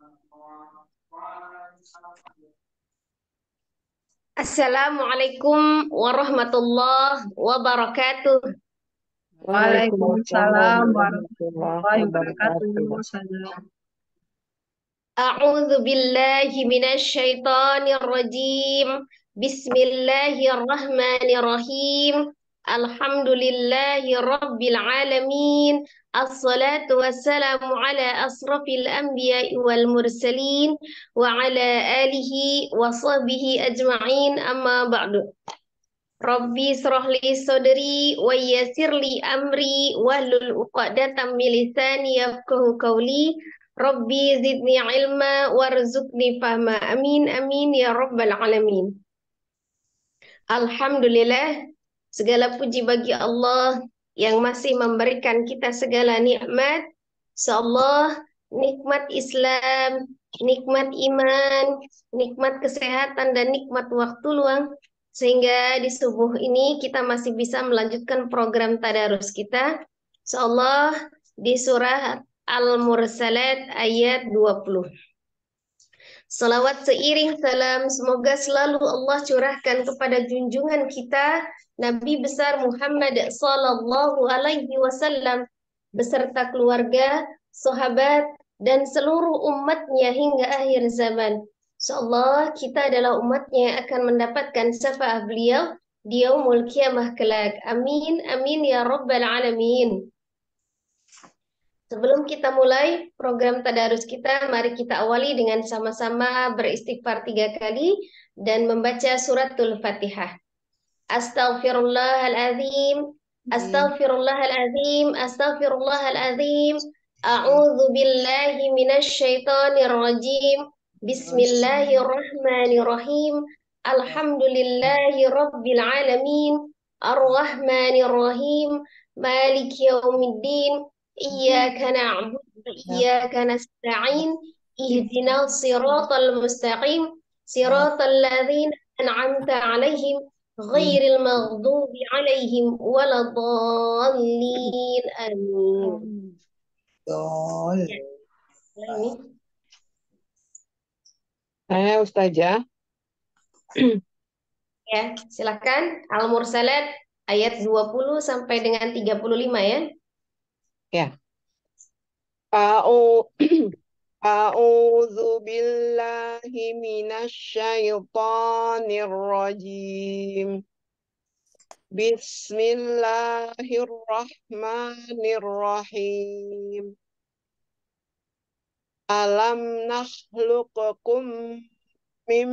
Assalamualaikum warahmatullahi wabarakatuh. Waalaikumsalam Waalaikumsalam warahmatullahi warahmatullahi wabarakatuh. wabarakatuh. Salam. A'udzu billahi minasyaitonir rajim. Bismillahirrahmanirrahim. Alhamdulillahi rabbil alamin. Assalatu wassalamu ala asrafil anbiya'i wal mursalin wa ala alihi wa sahbihi ajma'in amma ba'du. Rabbi shrah li sadri wa yassir li amri wahlul 'uqdatam min lisani yafqahu qawli. Rabbi zidni ilma warzuqni fahma. Amin amin ya rabbal alamin. Alhamdulillah, segala puji bagi Allah yang masih memberikan kita segala nikmat. Insyaallah nikmat Islam, nikmat iman, nikmat kesehatan dan nikmat waktu luang sehingga di subuh ini kita masih bisa melanjutkan program tadarus kita. Insyaallah di surah Al-Mursalat ayat 20. Salawat seiring salam semoga selalu Allah curahkan kepada junjungan kita Nabi besar Muhammad sallallahu alaihi wasallam beserta keluarga, sahabat dan seluruh umatnya hingga akhir zaman. Insyaallah kita adalah umatnya yang akan mendapatkan syafaat beliau di yaumul kiamah kelak. Amin amin ya rabbal alamin. Sebelum kita mulai program tadarus kita, mari kita awali dengan sama-sama beristighfar 3 kali dan membaca suratul Fatihah. Astaghfirullahaladzim, astaghfirullahaladzim, astaghfirullahaladzim. A'udzu billahi minasyaitonir rajim. Bismillahirrahmanirrahim. Alhamdulillahi rabbil alamin. Ar-Rahmanir Rahim. Maliki yaumiddin. Iyyaka na'budu wa iyyaka nasta'in. Ihdinas siratal mustaqim. Siratal ladzina an'amta 'alaihim ghairil maghdubi 'alaihim waladdallin. Amin. Betul. Ya, ini Saya Ustazah. ya, silakan Al-Mursalat ayat 20 sampai dengan 35 ya. Ya. A'u A'udzu billahi minasyaitonir rajim. Bismillahirrahmanirrahim. Alam nakhluqukum min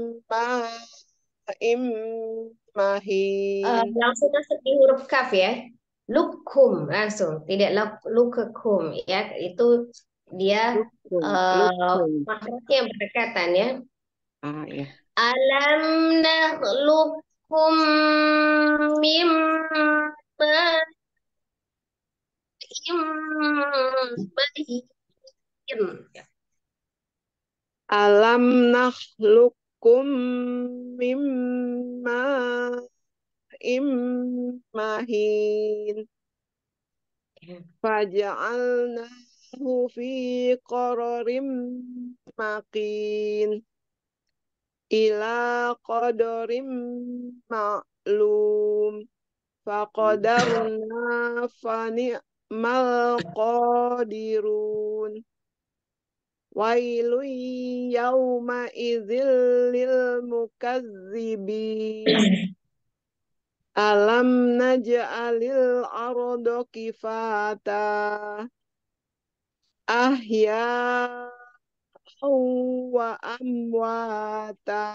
ma'in mahin. Langsung masuk di huruf kaf ya. Lukum langsung, tidak lukukum ya. Itu dia Lukum. maksudnya berdekatan ya. Ya. Alam nakhluqukum mim ma'in mahin. Alam nakhluqukum min ma'in mahin. Faja'alnahu fi qararim makin. Ila qadarim ma'lum. Faqadarna fani'mal qadirun. Wailun yawma idzil lil mukazzibin. Alam naj'alil arda kifata ahya wa amwata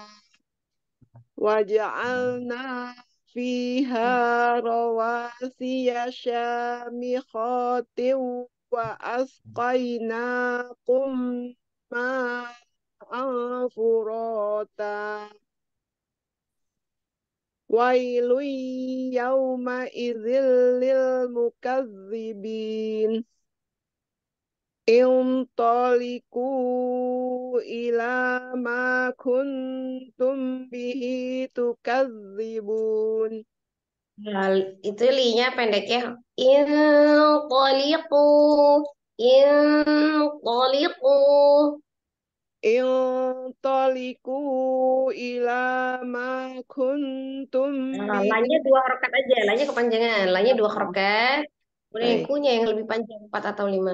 waja'alna fiha rawasiya syamikhatin wa asqainakum ma'an furata. Wailun yawma idzil lil mukazzibin. Intaliku ila ma kuntum bihi tukadzibun. Nah, itu linya pendek ya. Inqaliqu, inqaliqu. Intoliku ila ma kuntum bihi. Lanya dua harokat aja, lanya kepanjangan. Lanya dua Oh, harokat. Kemudian baik. kunya yang lebih panjang, 4 atau 5.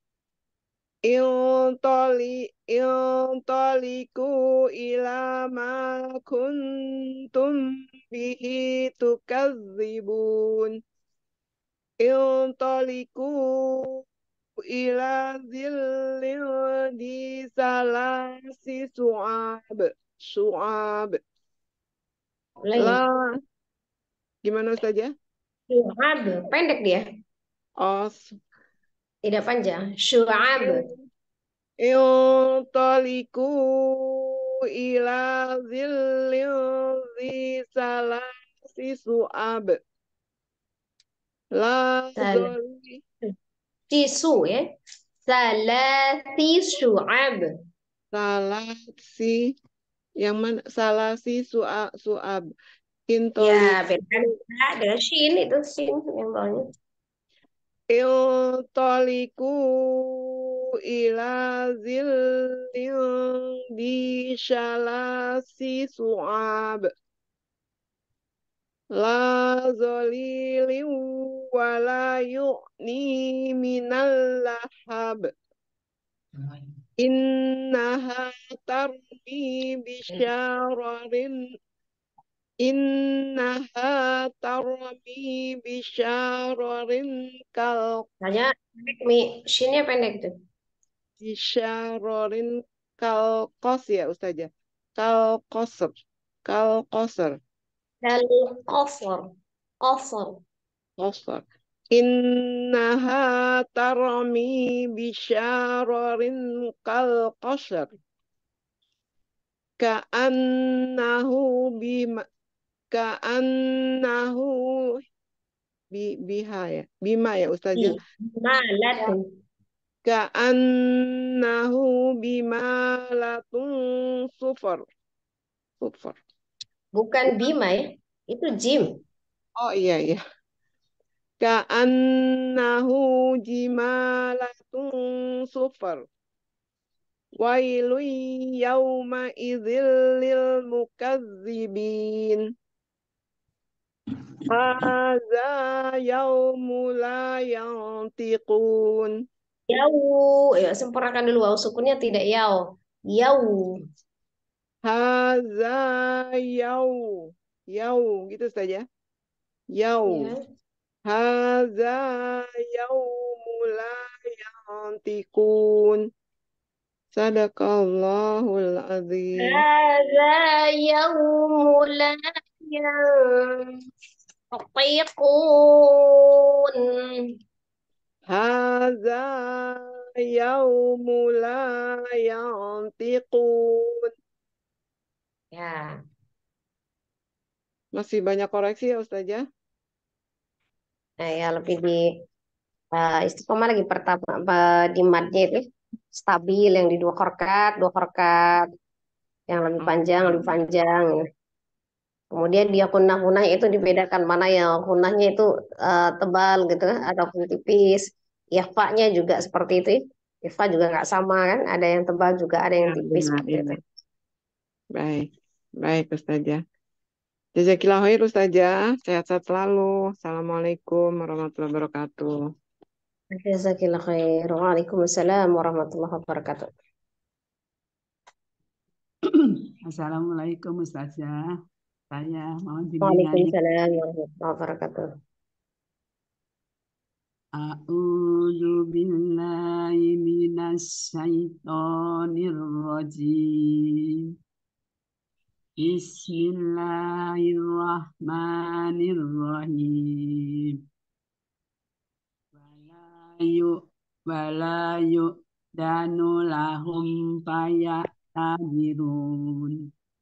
Intoliku ila ma kuntum bihi tukadzibun. Intoliku ila zillin di salasi su'ab. Su'ab. Ulangi. La, gimana saja? Syu'ab, pendek dia, Os. tidak panjang. Syu'ab. Intoliku ila zillin di salasi su'ab. La Salah. zoli. Tisu ya. Salati syu'ab. Salasi. Yang mana? Salasi su'ab. Ya, Intoliku. beda dengan shin, itu shin yang bawahnya. Intoliku ila zillin di salasi su'ab. La zolilin wala yu'ni minal lahab. Innaha tarmi bisyararin. Innaha tarmi bisyararin kal Hanya pendek, Mi. Shinnya pendek tuh. bisyararin kal kos ya Ustazah. Kal koser. Kal koser. Dal qasr. Qasr. Koser. Innaha tarmi bisyararin kal koser. Ka'annahu bima ka'annahu biha ya. Bima ya Ustazah. Bi. Malatun. Ka'annahu bimalatun sufar. Sufar. Bukan Bima ya. Itu Jim. Oh iya iya. Ka'annahu jimalatun sufar. Wailun yawma idzil lil mukazzibin. Hadza yaumu la yantiqun. Yau. Ya, sempurnakan dulu. Waw sukunnya tidak yau. Yau. Hadza yau. Yau gitu saja. Yau. Ya. Hadza yaumu la yantiqun. Sadaqallahul azim. هذا يوم لا ينطقون. Hadza yaumu la yantiqun. Ya, Masih banyak koreksi ya Ustazah? nah ya lebih di istiqomah lagi pertama di madnya itu stabil yang di dua harokat yang lebih panjang. Kemudian dia kunah-kunah itu dibedakan mana yang kunahnya itu tebal gitu kan, ataupun tipis. Ikhfa-nya juga seperti itu. Ikhfa juga nggak sama kan, ada yang tebal juga ada yang Ya, tipis benar seperti itu. ini. Baik, baik Ustazah. Jazakillah khair Ustazah. Sehat-sehat selalu. Assalamualaikum warahmatullahi wabarakatuh. Jazakillah khair. Waalaikumsalam warahmatullahi wabarakatuh. Assalamualaikum Ustazah. Saya mohon bimbingannya. Waalaikumsalam warahmatullahi wabarakatuh. A'udzu billahi minasyaitonir rajim. Bismillahirrahmanirrahim. Wala yu danu lahum fayatabirun.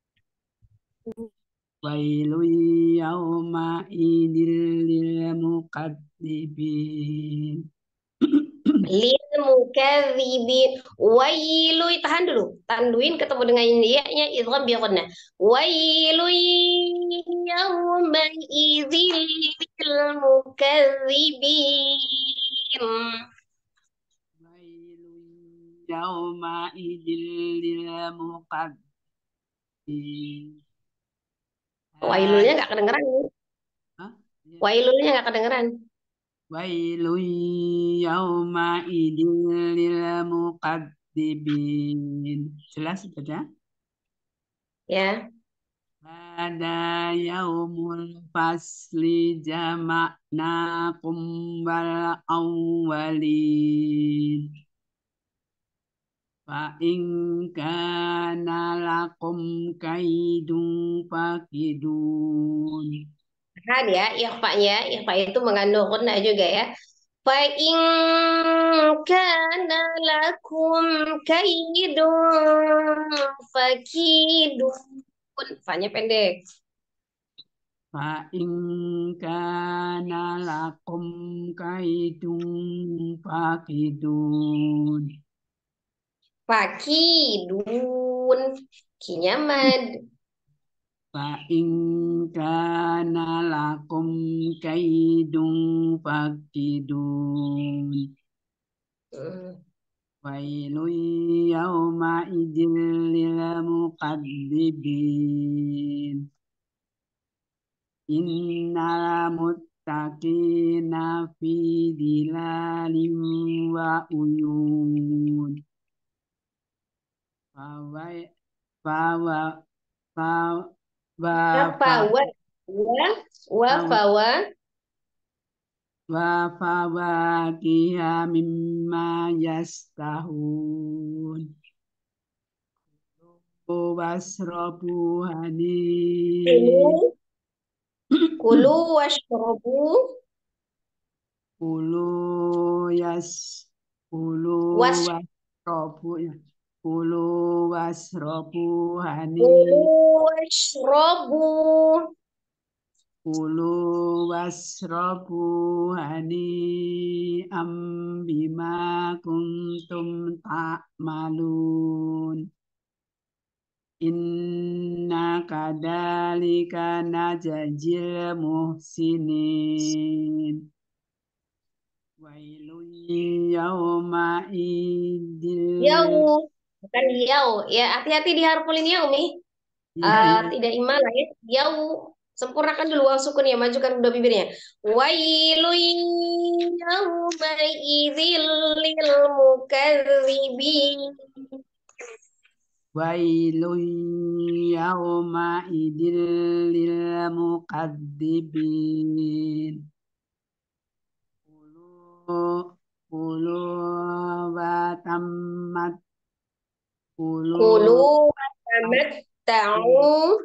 Wailu yauma idil lil mukadzibin. Lil mukadzibin. Wailu, tahan dulu. Tanduin ketemu dengan ya-nya idgham bi ghunnah. Wailu yawma idzil lil mukadzibin. يومئذ للمكذبين Wailulnya nggak kedengeran. Hah? Ya. Wailulnya nggak kedengeran. ويل يومئذ للمكذبين jelas baca Ya. هذا يوم الفصل جمعناكم والأولين فإن كان لكم كيد فكيدون Kan ya, ikhfanya, ikhfa itu mengandung gunnah juga ya. Fa in kana lakum kaidun fakidun. Fa-nya pendek. فإن كان لكم كيد فكيدون Fakidun. Kinya mad. فإن كان لكم كيد فكيدون Hmm. ويل يومئذ للمكذبين إن المتقين في ظلال وعيون فوي- فو- فو- Apa وف- wa fawa وفواكه مما يشتهون واشربوا هنيئا kulu kulu washrabu كلوا كلوا was واشربوا كلوا واشربوا kulu هنيئا washrabu كلوا واشربوا هنيئا بما كنتم تعملون إنا كذلك نجزي المحسنين ويل يومئذ yau bukan yau ya, hati-hati di harful ini yau nih. ya ya Tidak imalah ya, yau sempurnakan dulu waw sukun ya, majukan kedua bibirnya. Wailun yauma idzil lil mukadzibin. ويل يومئذ للمكذبين كلوا كلوا وتمت Kulu كلوا tamatta'u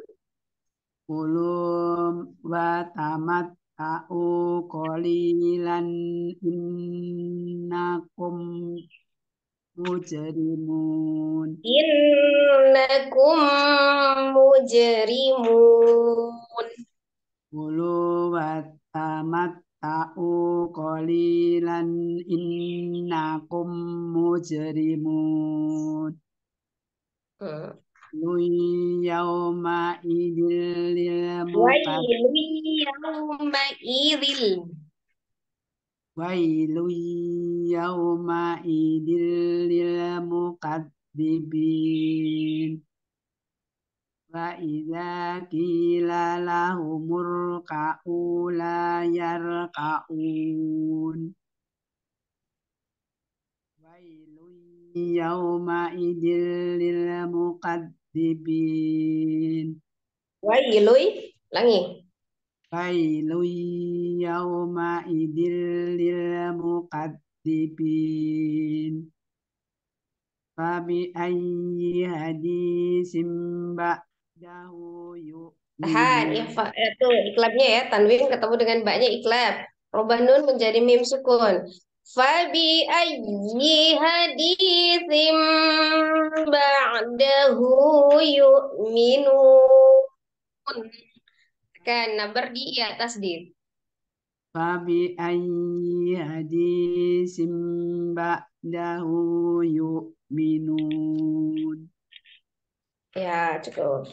كلوا وتمتعوا قليلا إنكم مجرمون innakum mujrimun. كلوا وتمتعوا قليلا إنكم مجرمون Hmm. يومئذ Wailun yauma idzil. ويل يومئذ للمكذبين وإذا قيل لهم اركعوا لا يركعون ويل يومئذ للمكذبين Wailun langi. ويل يومئذ للمكذبين فبأي حديث بعده Tahan, يؤمنون itu iklabnya ya, tanwin ketemu dengan baknya iklab. Robah nun menjadi mim sukun. Fabi ayyi haditsim ba'dahu yu'minun. Kan nabar di atas di. فبأي حديث بعده يؤمنون Ya, cukup.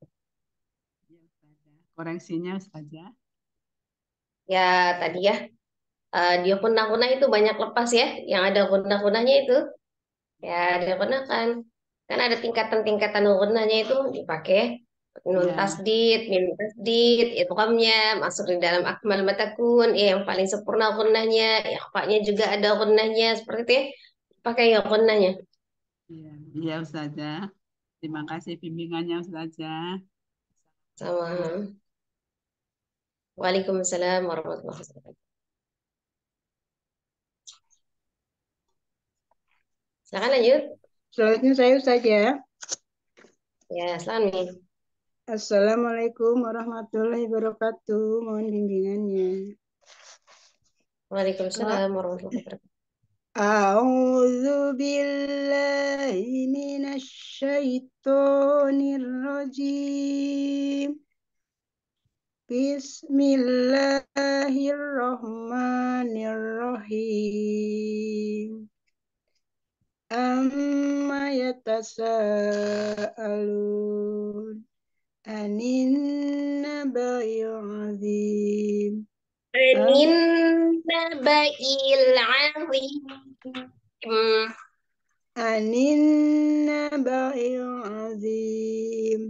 koreksinya saja Ya, tadi ya. Dia kunah-kunah itu banyak lepas ya. Yang ada kunah-kunahnya itu. Ya, digunakan. Kan ada tingkatan-tingkatan gunanya itu dipakai nun Ya, tasdid, mim tasdid, idghamnya masuk di dalam akmal matakun, yang paling sempurna gunanya, ikhfa'nya juga ada gunanya, seperti itu ya. Pakai ya gunanya. iya, iya Ustazah. Terima kasih bimbingannya Ustazah. Sama. Waalaikumsalam warahmatullahi wabarakatuh. Silakan lanjut. Selanjutnya saya saja. Ya, selamat. Assalamualaikum warahmatullahi wabarakatuh. Mohon bimbingannya. Waalaikumsalam warahmatullahi wabarakatuh. A'udzu billahi minasyaitonir rajim. Bismillahirrahmanirrahim. Amma yatasaalun anin naba'il azim. Am Anin naba'il azim. anin naba'il azim.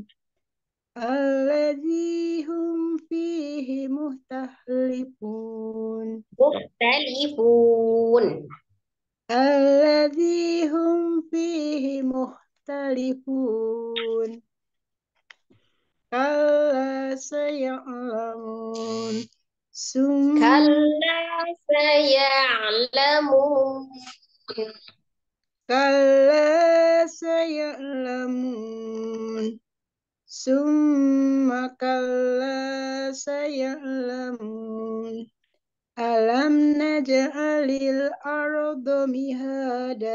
Alladzi hum fihi muhtalifun. Mukhtalifun. Alladzi hum fihi muhtalifun. Kalla saya'lamun. Kalla saya'lamun. Kalla saya'lamun. Summa kalla saya'lamun. Alam naj'alil arda mihada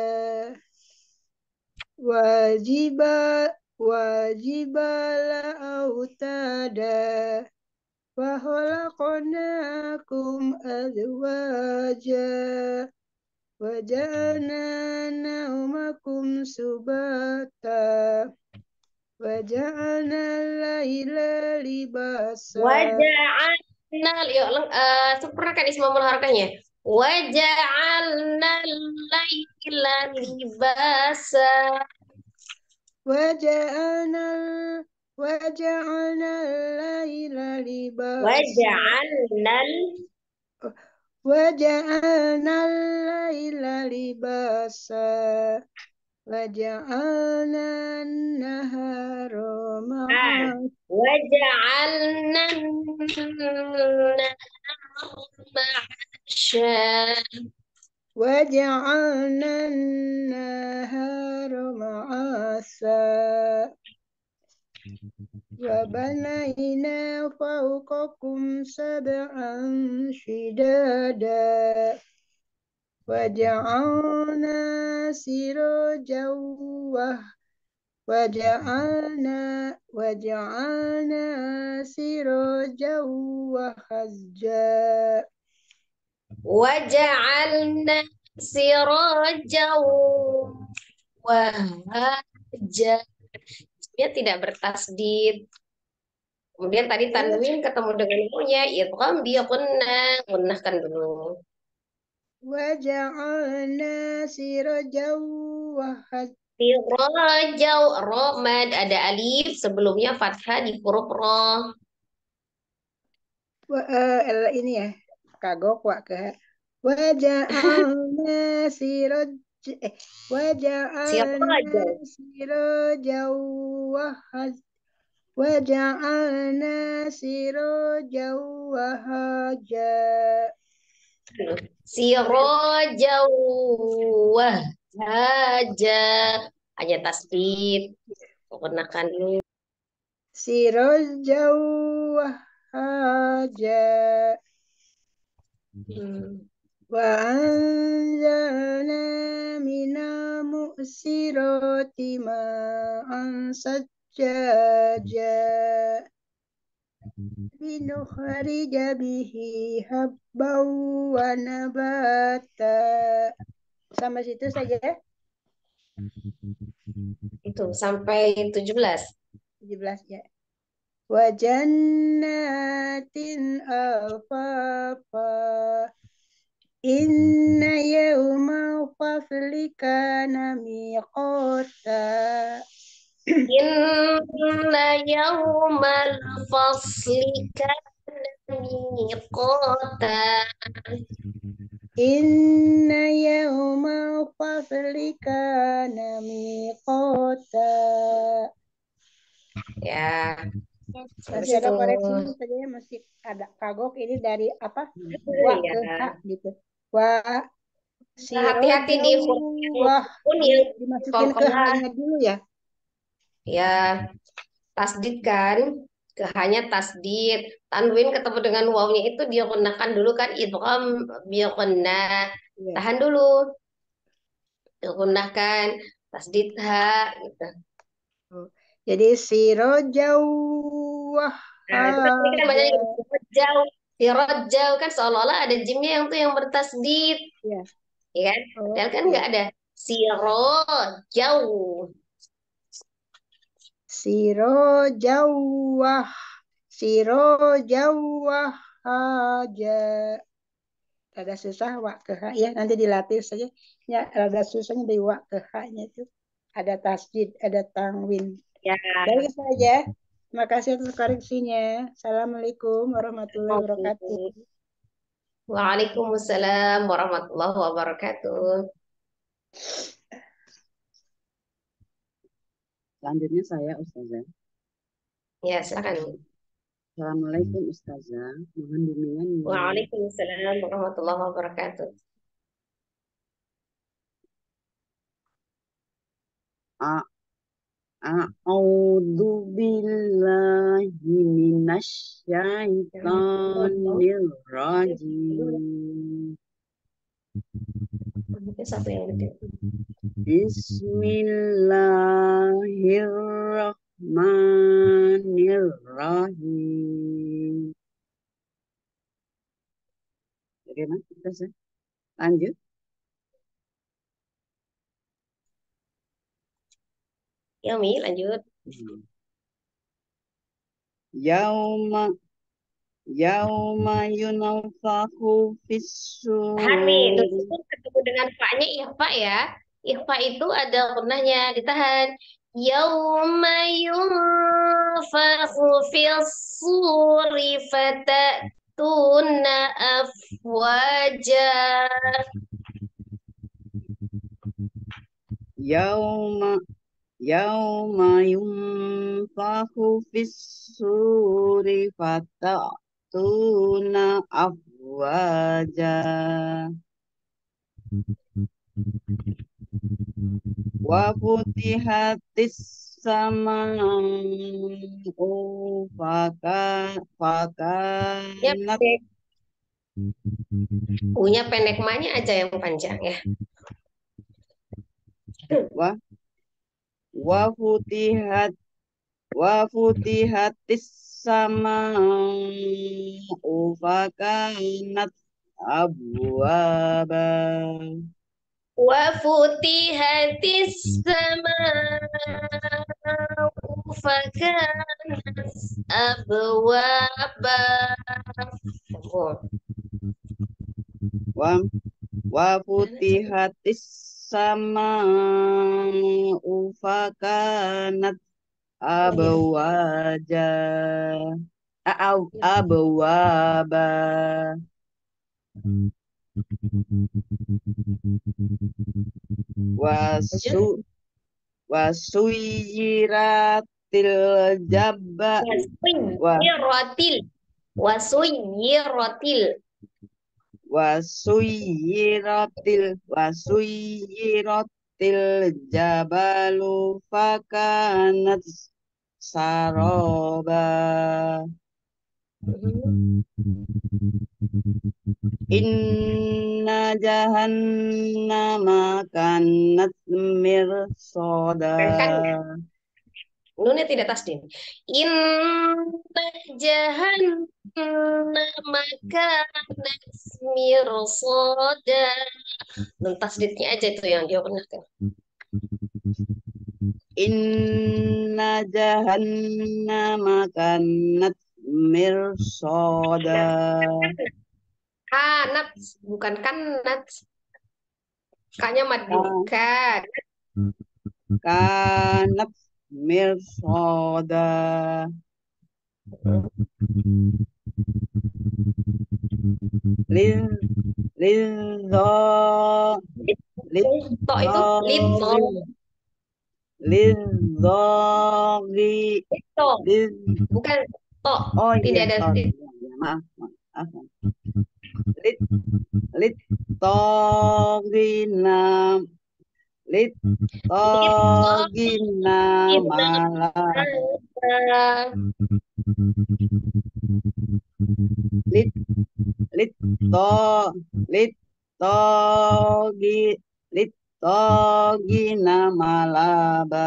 wajibala autada wa khalaqnakum azwaja wa ja'alna naumakum subata wa ja'alna laila libasa. Waja'alna, yuk, sempurnakan ismul harakahnya. Waja'alna laila libasa. Waja'alna waja'alna laila libasa. Waja'alna Waja'alna laila libasa. Waja'alna nahara ah, ma'asya. waja'alna ma'asya. Waja'alna nahara ma'asa. وبنينا فوقكم سبعا شدادا وجعلنا سراجا وجعلنا سراجا وهجا. Waja'alna siraja wahaja. Dia tidak bertasdid. Kemudian tadi tanwin ketemu dengan punya idgham dia gunnahkan dulu. وجعلنا سراجا وهجا. Sirajau romad ada alif sebelumnya fathah di huruf ro. Ini ya kagok wa ke waja'alna siraj waja'alna Sirajau. sirajan wahaj waja'alna sirajan wahaja. Sirajau wahaja. Hanya tasdid. Gunakan dulu. Sirajan wahaja. Wa anzalna minal mu'sirati ma'an sajjaja linukhrija bihi habban wa nabata. Sampai situ saja. Itu sampai 17. 17 ya. Wa jannatin alfafa. Inna yawma الفصل كان ميقاتا Inna yawmal fasli kana miqata. إن يوم الفصل كان ميقاتا. Ya, Masih terus ada itu. koreksi saja ya, masih ada kagok ini dari apa? Wa ke Ya, ha gitu. Wa siro hati-hati di huruf jauh yang wah pun yang dimasukin ke kolkolah. hanya dulu ya. Ya, tasdid kan, ke hanya tasdid. Tanwin ketemu dengan wawnya itu dia gunakan dulu kan idgham biqanna. Iya. Tahan dulu, digunakan tasdid ha gitu. Oh. Jadi siro jauh wah Nah, itu kan tadi kan aja. bacanya rojau. Si rojau kan seolah-olah ada jimnya yang tuh yang bertasdid, Ya. ya kan? Oh, Padahal kan ya. nggak ada. Si rojau. Siro jauh wah. Siro jauh wah aja. Ada susah wa ke ha ya nanti dilatih saja ya ada susahnya dari wa ke ha-nya itu ada tasjid ada tanwin Ya, baik saja terima kasih atas koreksinya. Assalamualaikum warahmatullahi wabarakatuh. oke. Waalaikumsalam warahmatullahi wabarakatuh. Selanjutnya saya Ustazah. Ya, silakan. Assalamualaikum Ustazah. Mohon bimbingannya. Waalaikumsalam warahmatullahi wabarakatuh. A- A'udzu billahi minasy syaithanir rajim. Mungkin satu yang gede. Bismillahirrahmanirrahim. Bagaimana Ustazah? Lanjut. Yami, lanjut. Yauma yunafakhu Hani, fis-sur. itu ketemu dengan fa-nya ikhfa ya. Ikhfa itu ada pernahnya ditahan. Yauma yunfakhu fis-suri fatatuna afwaja. Yauma yunfakhu fis-suri fata'tuna afwaja. Wa futihatis sama'u Ya, fakanat punya pendek manya aja yang panjang ya. wa wa futihat wa futihatis sama'u fakanat abwaba. Wa futihatis sama'u fakanat abwaba. Oh. wa wa futihatis sama'u fakanat abwaja abwaba. Wasu Lanjut. wasuyiratil jabba wa Wasuyiratil. Wasuyiratil. wasuyiratil jabalu fakanat saroba. Inna jahannama kanat mirsoda. Kan nunnya tidak tasdid. Inna jahannama kanat mirsada. Nun tasdidnya aja itu yang dia gunakan. Inna jahannama kanat mirsoda. Kanat, bukan kanat. Kanya mad dulu. Ka- Kanat mirsoda. Lin Linzo To itu lito. Linzori Linzori To. Lin Bukan to. Oh iya Tidak ada sorry ya, maaf maaf lit lit togina lit lito. togina malah lit lit to lit togi lit togina malaba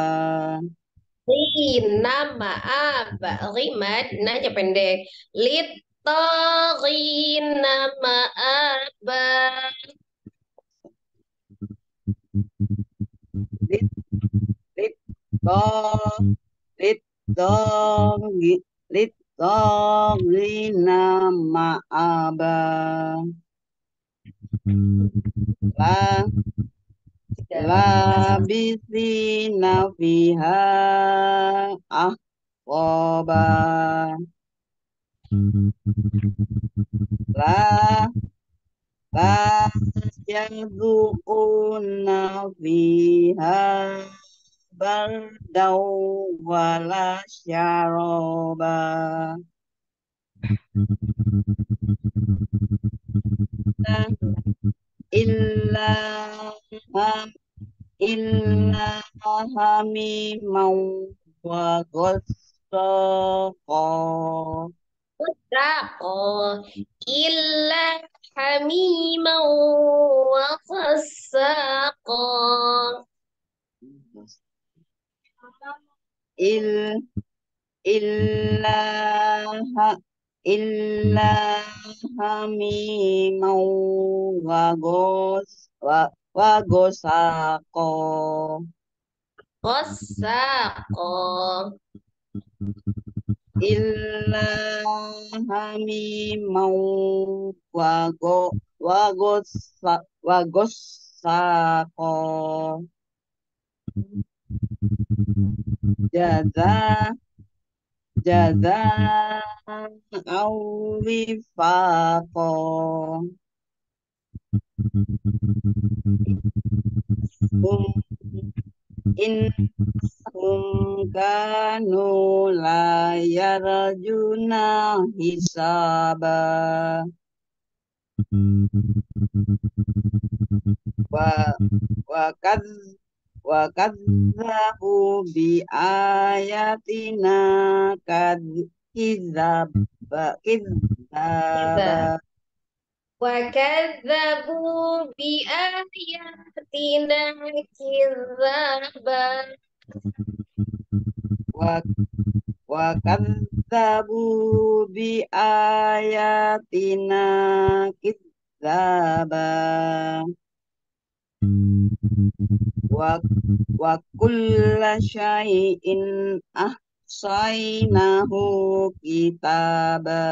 Rina maaf, rimad, aja pendek. Lito rina maaf. lit lit to lit togi lit togina maaba la labisina fiha ahqaba la la yazuquna fiha bardau wala syaraba illa illa hamimau wa ghassaqa Sako illa hamima wa sako. il illa ha- illa hamimau wa wa ghassaqa Sako. illa hamimau wa go wa ghassaqa jaza jaza au wifaqa hum in hum kanu la yarjuna hisaba wa wa kad wa kadzabu bi ayatina kad kidzaba Kita. وكذبوا بآياتنا كذابا. wa wa kadzabu bi ayatina kidzaba wa wa kulla syai'in ahsainahu kitaba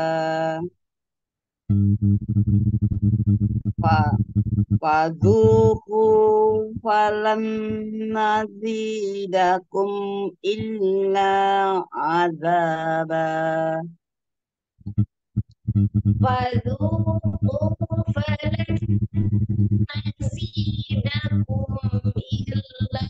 fa fadzuku falan nazidakum illa azaba فذوقوا فلن نزيدكم إلا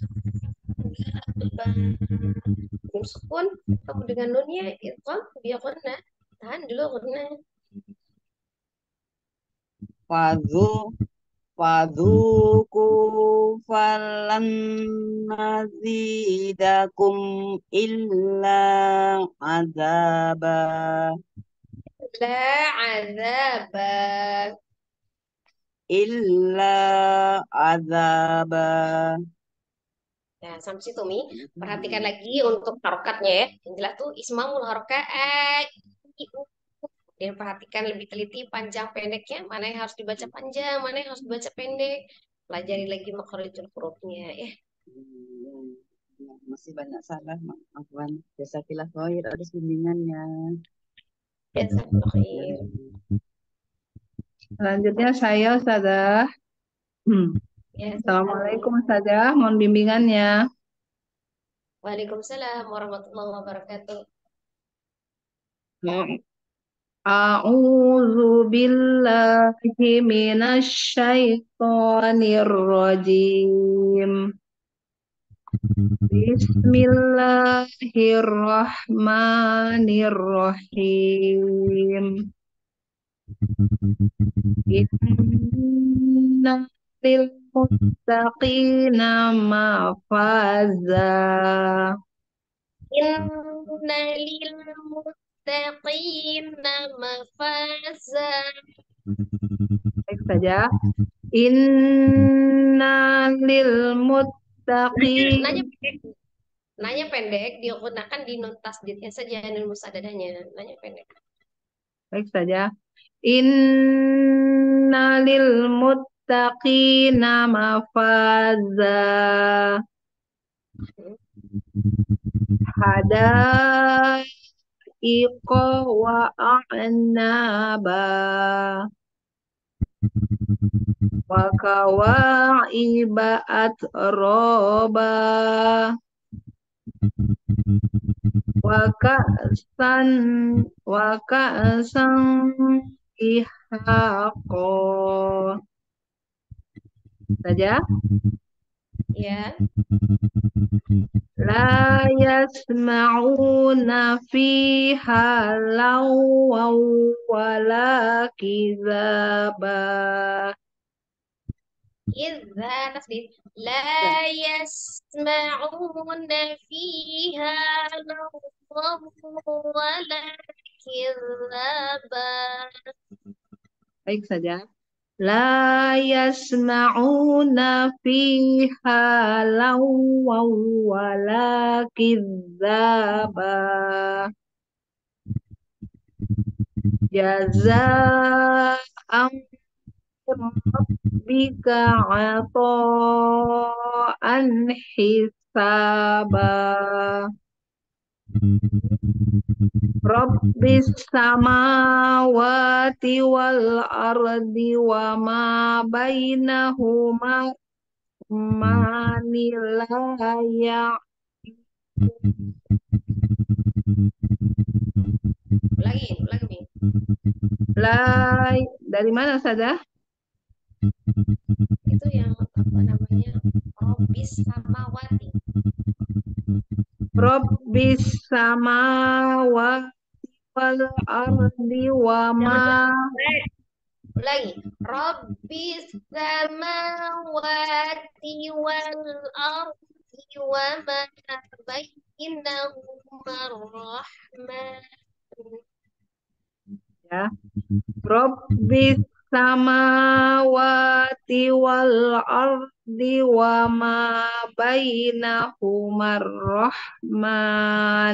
عذابا. Sukun kamu dengan nunnya itu dia kena tahan dulu kena. fadzu fadzuku falan nazidakum illa azaba La azaba. illa azaba Nah, sampai situ Mi. Perhatikan lagi untuk harokatnya ya. Yang jelas tuh ismamul harokat. Dan perhatikan lebih teliti panjang pendeknya, mana yang harus dibaca panjang, mana yang harus dibaca pendek. Pelajari lagi makharijul hurufnya ya. masih banyak salah Afwan jasakillah khair atas bimbingannya Jazakallahu Selanjutnya saya Ustazah. Ya, Assalamualaikum assalamualaikum. Ustazah, mohon bimbingannya. Waalaikumsalam warahmatullahi wabarakatuh. A'udzu billahi minasy syaithanir rajim. Bismillahirrahmanirrahim. Inna lil muttaqina mafaza. Inna lil muttaqina mafaza. Baik saja. Inna lil Nanya, muttaqin. nanya pendek. Nanya pendek, digunakan di nun tasdidnya saja, nun musadadanya. Nanya pendek. Baik saja. Inna lil muttaqina mafaza. Hadaiqa wa a'naba. Wa kawa'iba atroba. Wa ka'san wa ka'san ihaqo. Saja. Ya, La yasma'una fiha lawaw wala kizaba. idza tasdid. La yasma'una fiha laghaw wala kizaba. Baik saja. La yasma'una fiha lawaw wala kizaba. Jaza'an rabbika 'ata'an hisaba. Rabbis samawati wal ardi wa ma bainahuma manilaya. Ulangi, ulangi. La dari mana saja? Itu yang apa namanya? Robis samawati. Rabbis samawati wal ardi wa ma. Ulangi. Rabbis samawati wal ardi wa ma bainahuma rahman. Ya. Rabbis samawati wal ardi wa ma bainahumar rahman.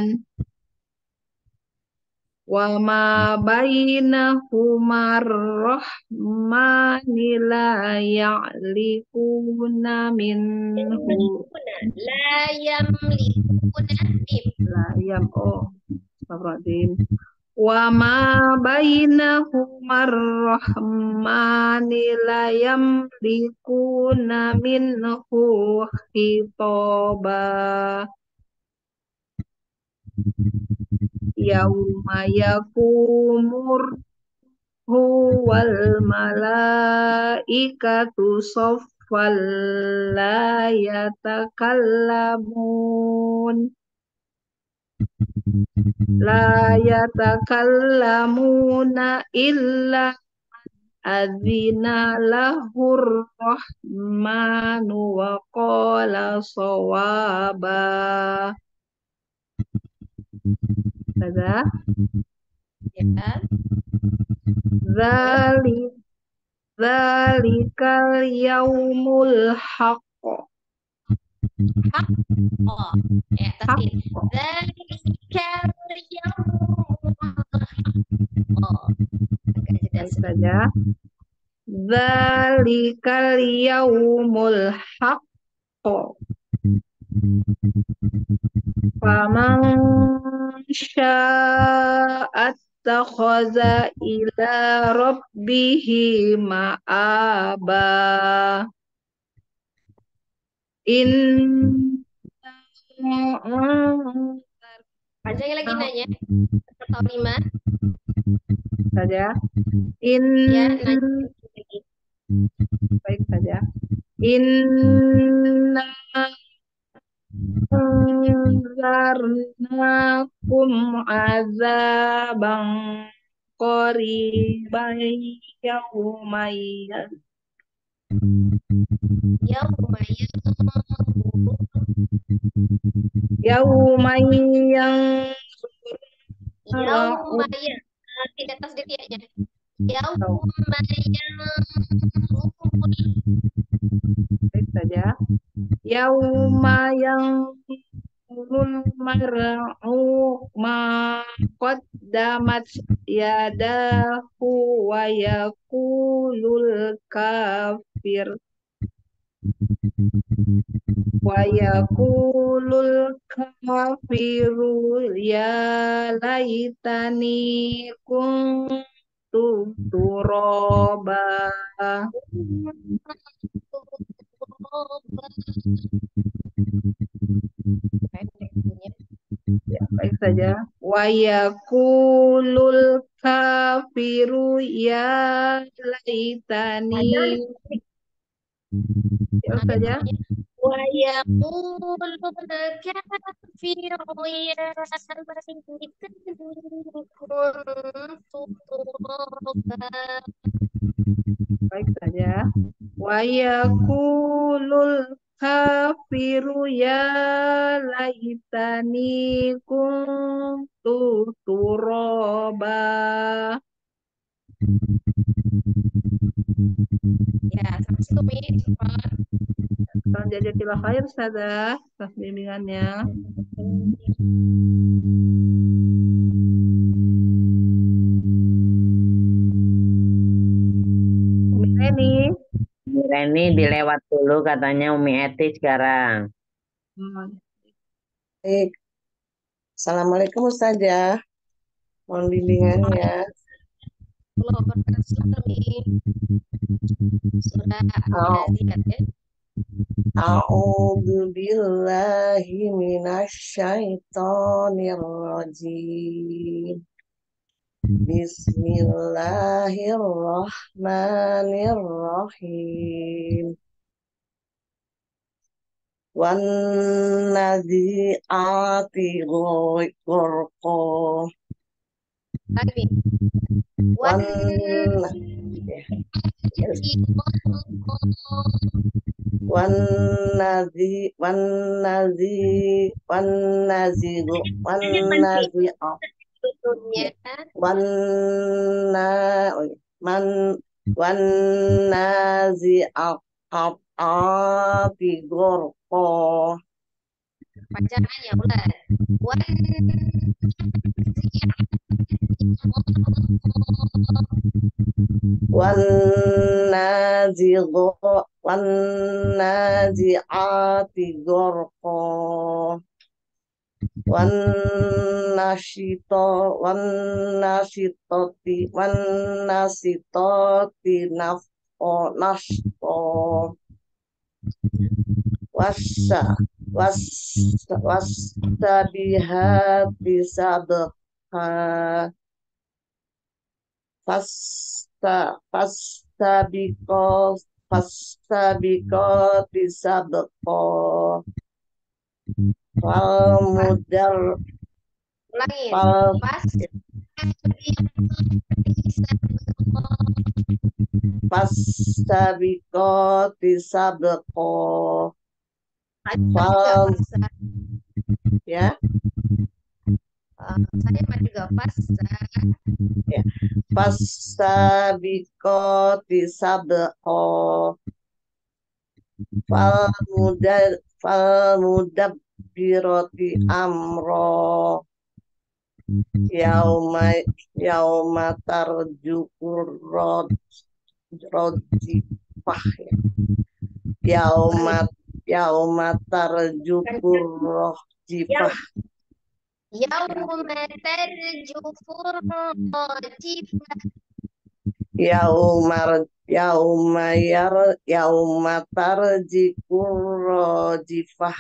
Wa ma bainahumar rahmani la ya'likuna minhu. La yamlikuna mim. La yam oh. Astagfirullahaladzim. Wa ma bainahumar rahmani la yamlikuna minhu khitaba. Yauma yakumur wal malaikatu saffal la yatakallamun. La yatakallamuna illa adzina lahur rahmanu wa qala sawaba. Ada Ya. Zalik zalikal yaumul haqq. Oh, ya tasdid. Dzalikal yaumul Oh, agak jeda Baik sedikit. saja. Zalikal yaumul haqq. Faman sya'at takhaza ila rabbihi ma'aba. In Panjangnya lagi nanya. Atau 5. saja. In Ya, nanya lagi. baik saja. Inna anzarnakum azabang qariban yaumayya Yaumayya. yaumayya Yaumayya. Tidak atas detiaknya. Yaumayya. baik saja. Yauma mar'u ma qaddamat yadahu wa yaqulul kafir ya laitani kuntu turaba. Ya, baik saja. Wa yaqulul kafiru ya laitani. Ya saja. Wa yaqulul kafiru ya laitani kuntu turaba. Baik saja. Wa yaqulul kafiru ya laitani kuntu turaba. Ya, sampai situ Mi. Salam jazakallahu khair Ustazah atas bimbingannya. Umi Reni. Reni dilewat dulu katanya Umi Eti sekarang. Baik. Assalamualaikum Ustazah. Mohon bimbingannya. Allah berkat selalu surah Al-Naziat ya. A'udzu billahi minasyaitonir rajim. Bismillahirrahmanirrahim. Wan nazi'ati ghurqa. Lagi. Wan wan nazi wan nazi wan nazi'u wan nazi'a Tutupnya wan na man wan nazi'ati ghurqa. bacaannya ulang. Wan wan nazi'u wan nazi'ati ghurqa. Wan nasitoti nafo wasabihati sabha fastabiqati sabqa fal mudar ulangin. fal Pas fastabiqati sabqa Fal ya. saya mah juga pas. Ya. Fastabiqati sabqa fal mudabbirati amro yauma tarjukur rojifah yauma tarjukur rojifah Yauma tarjufur rajifah. yauma yauma tarjikur rajifah.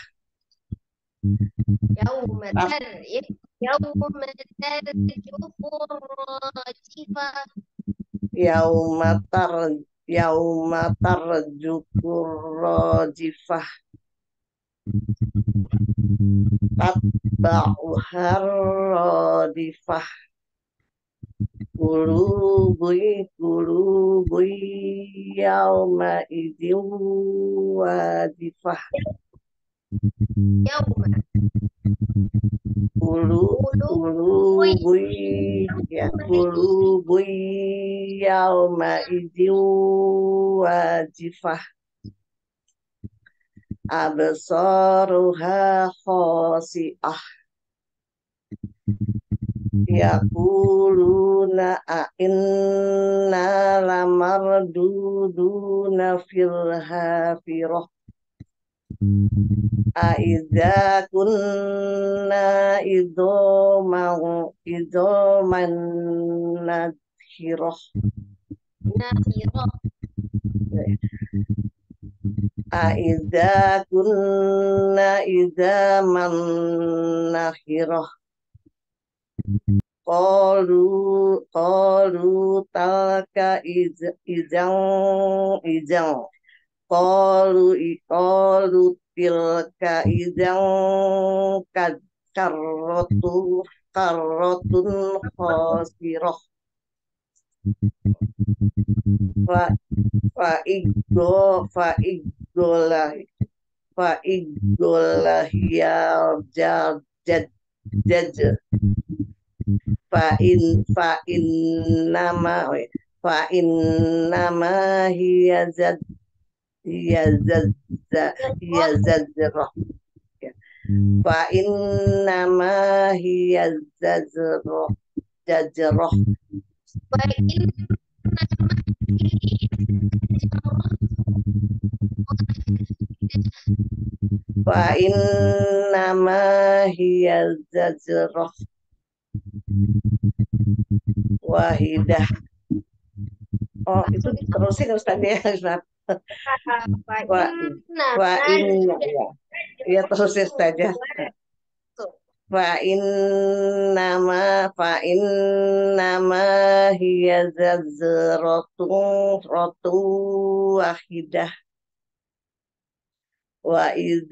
Yauma tar yauma tarjufur rajifah. Yauma tar yauma tarjukur rajifah. Tatba'uhar radifah. Qulubun yauma idzin wadifah. Yauma Qulubun yauma idzin wadifah. Absaruha khasi'ah. Yaquluna inna lamarduduna fil hafirah. Aiza kunna idzoman nakhirah. nakhirah. Aiza kunna idzaman nakhirah. Qalu talka izang. Qalu tilka izang karrotun khasirah. Fa jaj fa in nama hiya zajrah. Fa in nama hiya zajrah. Wa Fa in nama hiya zajrah wahidah. Oh, itu terusin Ustaz ya. Wa inna ya terusin saja. Fa innama hiya rotu wahidah wa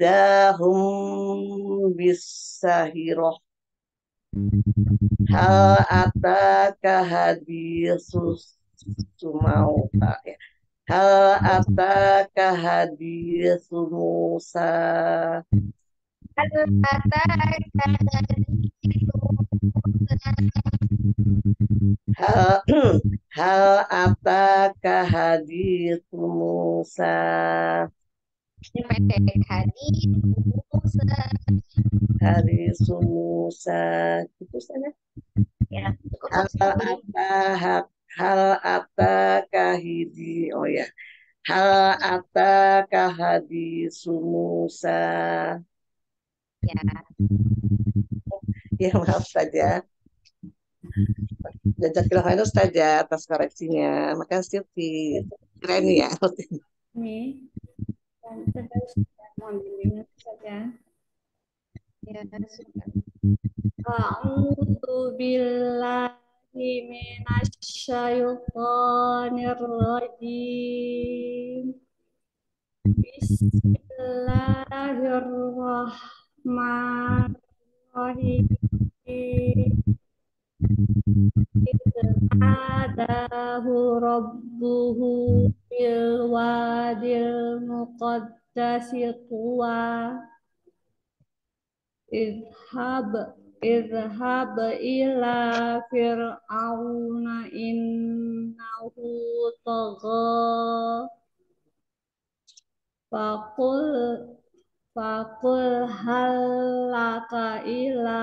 idahum bisahirah. Hal ataka hadisus sumauta. Hal ataka hadisu Musa. Hal ataka hadisu Musa. Hadisu Musa. Itu sana. Ya, Hal ataka hidi. Oh ya. Hal ataka hadisu Musa. ya. Ya, maaf saja. Jazakallah khairan saja atas koreksinya. Makasih Siti. Keren ya. Ini dan terus mohon bimbingan saja. Ya, A'udzu billahi minasyaitonir rajim. Bismillahirrahmanirrahim. Adahu rabbuhu bil wadil muqaddasi tuwa. Idhab ila fir'auna innahu tagha. Faqul halaka ila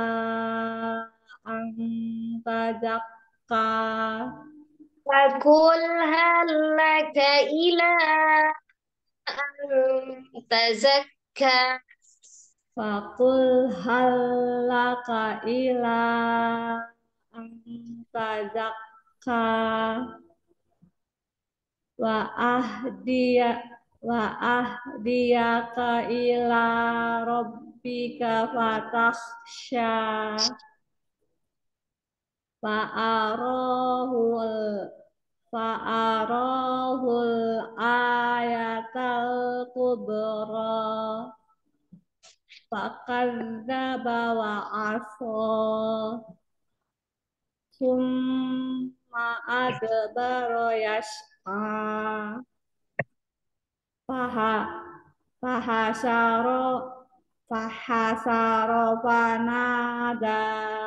antazakka. Fakul halaka ila tazakka. Faqul halaka ila antazakka. wa ahdiya wa ahdiyaka ila rabbika fatakhsha fa'arahul fa'arahul ayatal kubra fakadzdzaba wa asa summa adbara yas'a faha fahasaro fahasaro fanada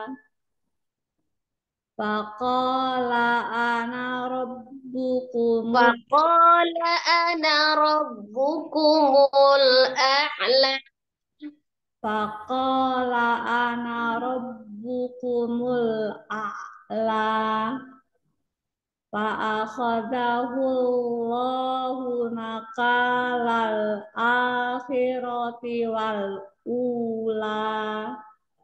faqala ana rabbukumul Faqala ana rabbukumul a'la. faqala ana rabbukumul a'la fa'akhadahu Allahu nakalal akhirati wal ula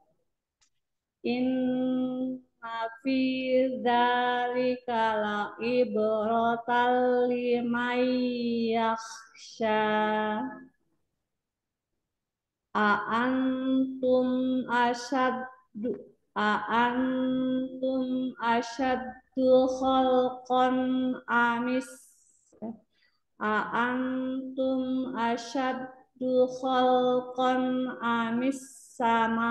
inna fi dzalika la ibratan liman yakhsha A'antum asyaddu A'antum asyaddu khalqan amis A'antum asyaddu khalqan amis sama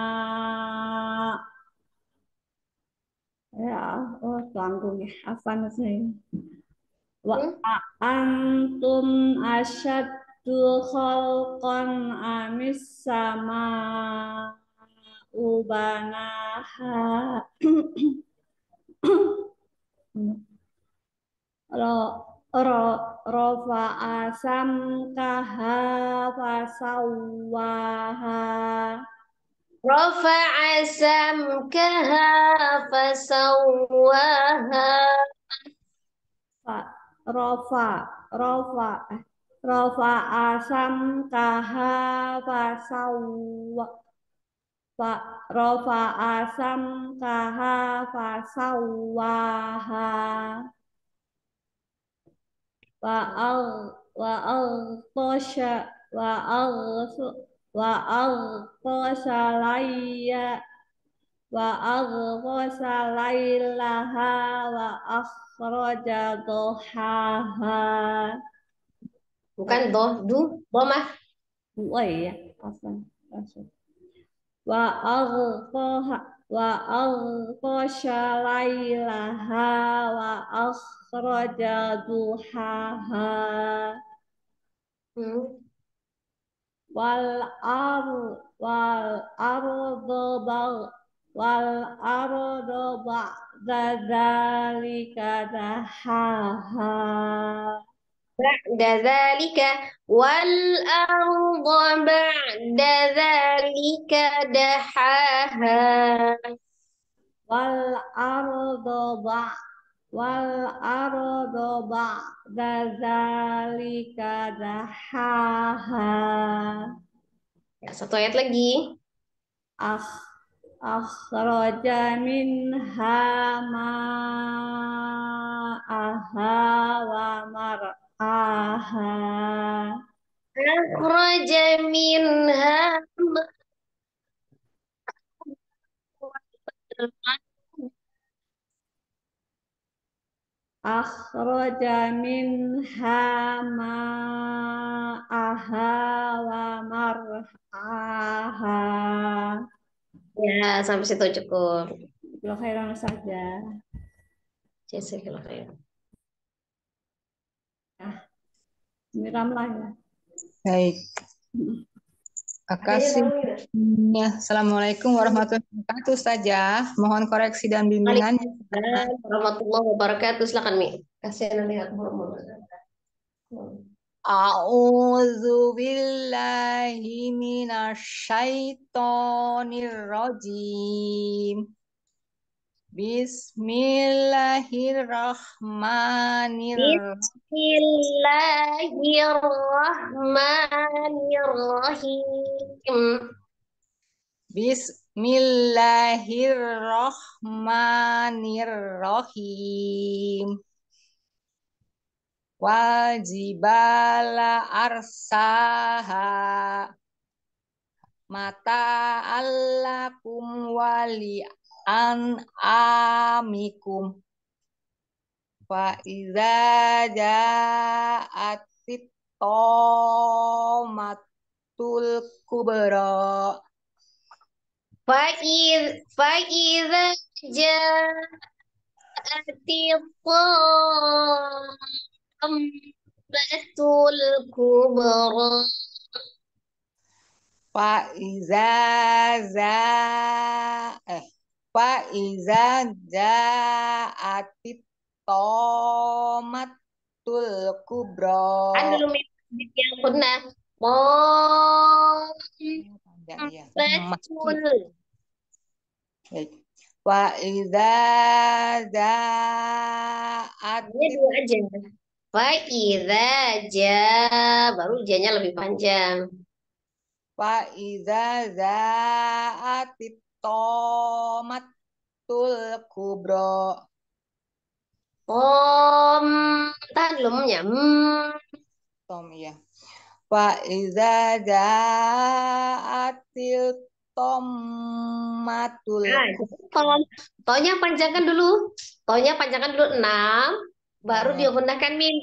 ya tanggung ya apa sih wa antum asyaddu khalqan amis sama ubanaha ro ro rofa'a samkaha fasawwaha Rafa'a samkaha fasawwaha. rofa rofa rofa'a samkaha fasawwa rofa'a samkaha fasawwaha وأغطش وأغطش وأغطش ليلها وأخرج ضحاها Bukan domah. oh iya apa وأغطش ليلها وأخرج ضحاها والأرض بعد ذلك دحاها Ba'da dzalika wal arda ba'da dzalika dahaha. والأرض بعد ذلك دحاها Ya, satu ayat lagi. أخرج منها ماءها ومرعاها Akhraja minha أخرج منها ماءها ومرعاها Ya, sampai situ cukup. Khairan saja. Jazakallah khair. Miramlah ya. Baik. Makasih. Ya, Assalamualaikum warahmatullahi wabarakatuh, Ustazah. Mohon koreksi dan bimbingan. Waalaikumsalam warahmatullahi wabarakatuh. Silakan Mi. Kasih nanti aku. A'udzu billahi minasyaitonir rajim. Bismillahirrahmanirrahim. Bismillahirrahmanirrahim. Bismillahirrahmanirrahim. wal jibala arsaha mata allakum wali amikum fa iza ja'atit tomatul kubra فإذا جاءت الطامة الكبرى fa iza za fa iza ja'atit tomatul kubra dulu yang pernah Tomatul panjang ya baik wa iza Ini ja'atit dua aja. Fa'idza baru janya lebih panjang. fa iza ja'atit tomatul kubra Tahan dulu ya. tom ya fa iza ja'atil tomatul Nah, tom. Tonya panjangkan dulu. Tonya panjangkan dulu 6. Baru kubra diundangkan min.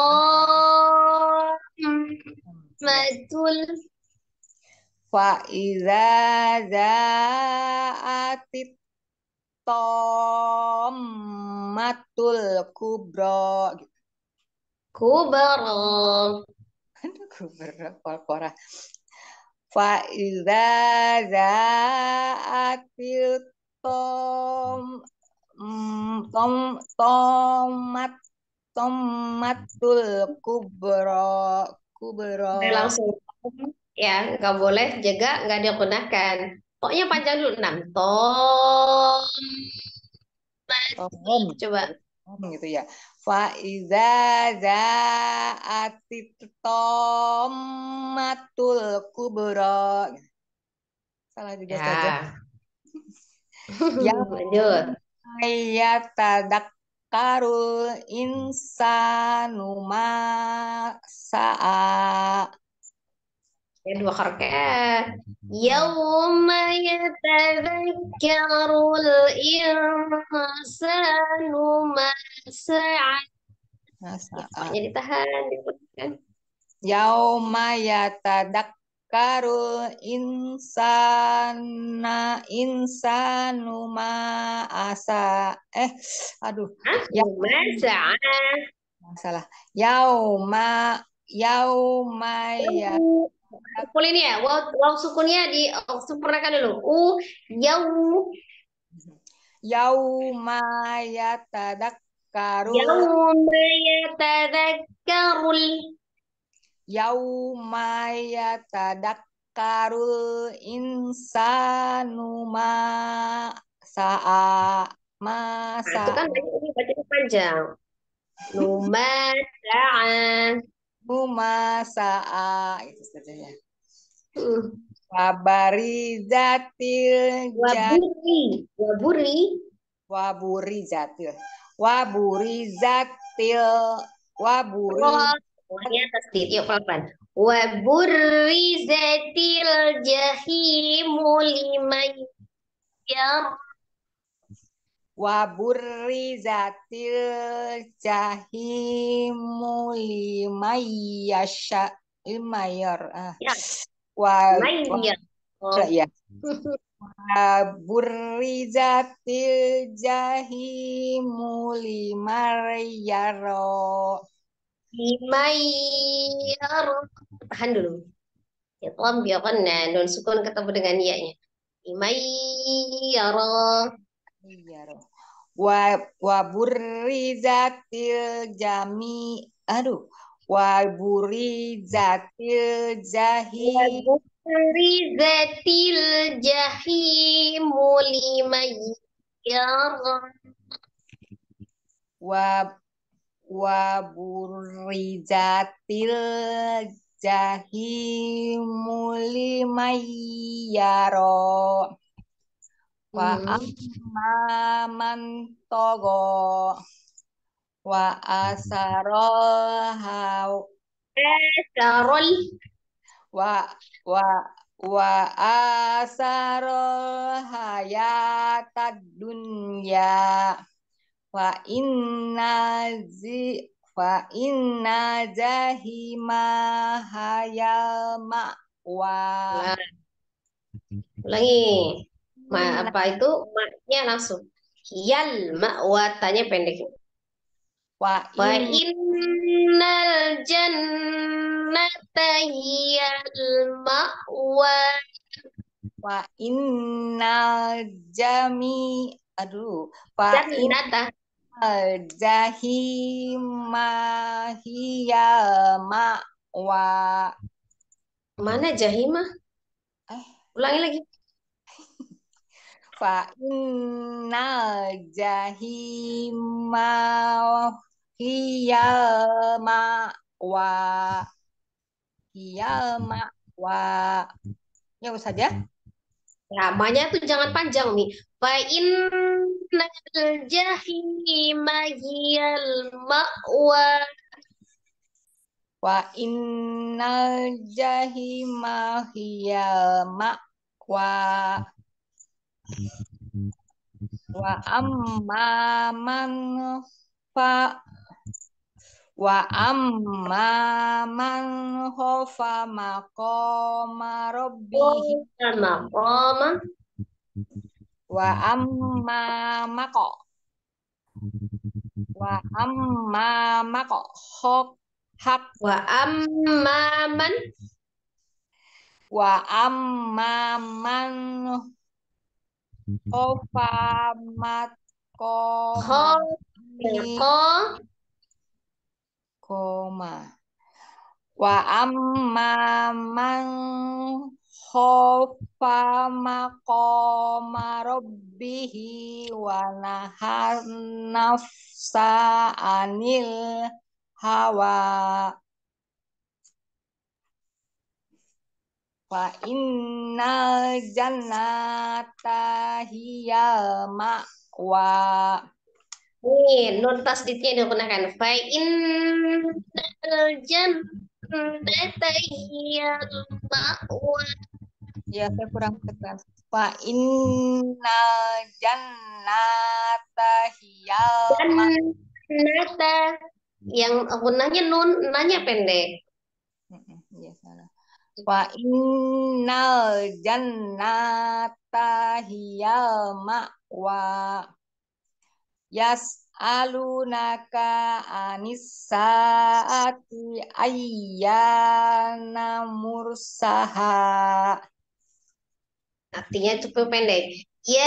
ya Matul. fa iza ja'atit tomatul kubra gitu. Kubara. Kubra kora fa iza ja'atil tom tom tomat tomatul kubra Udah langsung. Ya, nggak boleh jaga, nggak digunakan. Pokoknya panjang dulu 6. tom Coba. gitu ya. Fa iza ja'atit tomatul kubra. Salah juga saja. Ya. Yang Lanjut. yatadakkarul insanu ma sa'a. Ya, 2 harokat. Yauma yatadzakkarul insanu ma sa'a. Ma Ya, sa'a. pokoknya ditahan, diputuskan. Yauma yatadakkarul insanu ma asa. Aduh. Ma sa'a. Salah. Yauma ya Sukun ini ya, waw sukunnya sempurnakan dulu. Yau, yauma yatadakkarul yauma yatadzakkarul. yauma yatadakkarul insanu ma sa'a ma Nah, itu kan sa'a ini bacanya panjang. Numa sa'a. ma sa'a itu saja ya. Hmm. Wabarizatil Waburi, waburi. waburizatil waburizatil waburi Roh, semuanya tasdid. Yuk pelan-pelan. Waburizatil jahimu liman yara. waburizatil jahimu limayyasha limayar Ya, wa liman yara. ya waburizatil jahimu limayyaro Liman yara. Tahan dulu. Ya, biarkan nun sukun ketemu dengan iya-nya. Liman yara. Iya, waburizatil jami aduh waburizatil jahi Waburizatil jahimu liman yara. wab waburizatil jahimu limayyaro wa Hmm. amman togo Wa asarol haw Syarol. wa wa wa asarol hayatad dunya wa inna jahima hayal ma'wa. Nah, ulangi. Apa itu? Maknya langsung. Hiyal ma'watanya pendek. Wa Wa in innal jannata hiyal ma'wa. wa innal jami aduh wa Jannata. innal jahima hiyal ma'wa. Mana jahimah? Eh, Ulangi lagi. fa innal jahima hiyal ma'wa. Hiyal ma'wa. Ya saja. Namanya tuh jangan panjang nih. Fa innal jahima hiyal ma'wa. Wa innal jahima hiyal ma'wa. Wa amma man fa wa amma man khofa maqama rabbih Maqama. wa amma maqo wa amma maqo hok hak Wa amman. wa amma man khofa maqama rabbih Khalqa. koma wa amma man khofa maqama rabbihi wa nahar nafsa anil hawa fa innal jannata hiyal ma'wa. Nih, nun tasdidnya digunakan. Fa innal jannata hiyal ma'wa. Ya, saya kurang tegas. Fa innal jannata hiyal ma'wa. Jannata. Yang gunanya nun, nanya pendek. Ya, salah. Wa innal jannata hiyal ma'wa. Yas'alunaka anis saati ayyana mursaha. Artinya cukup pendek.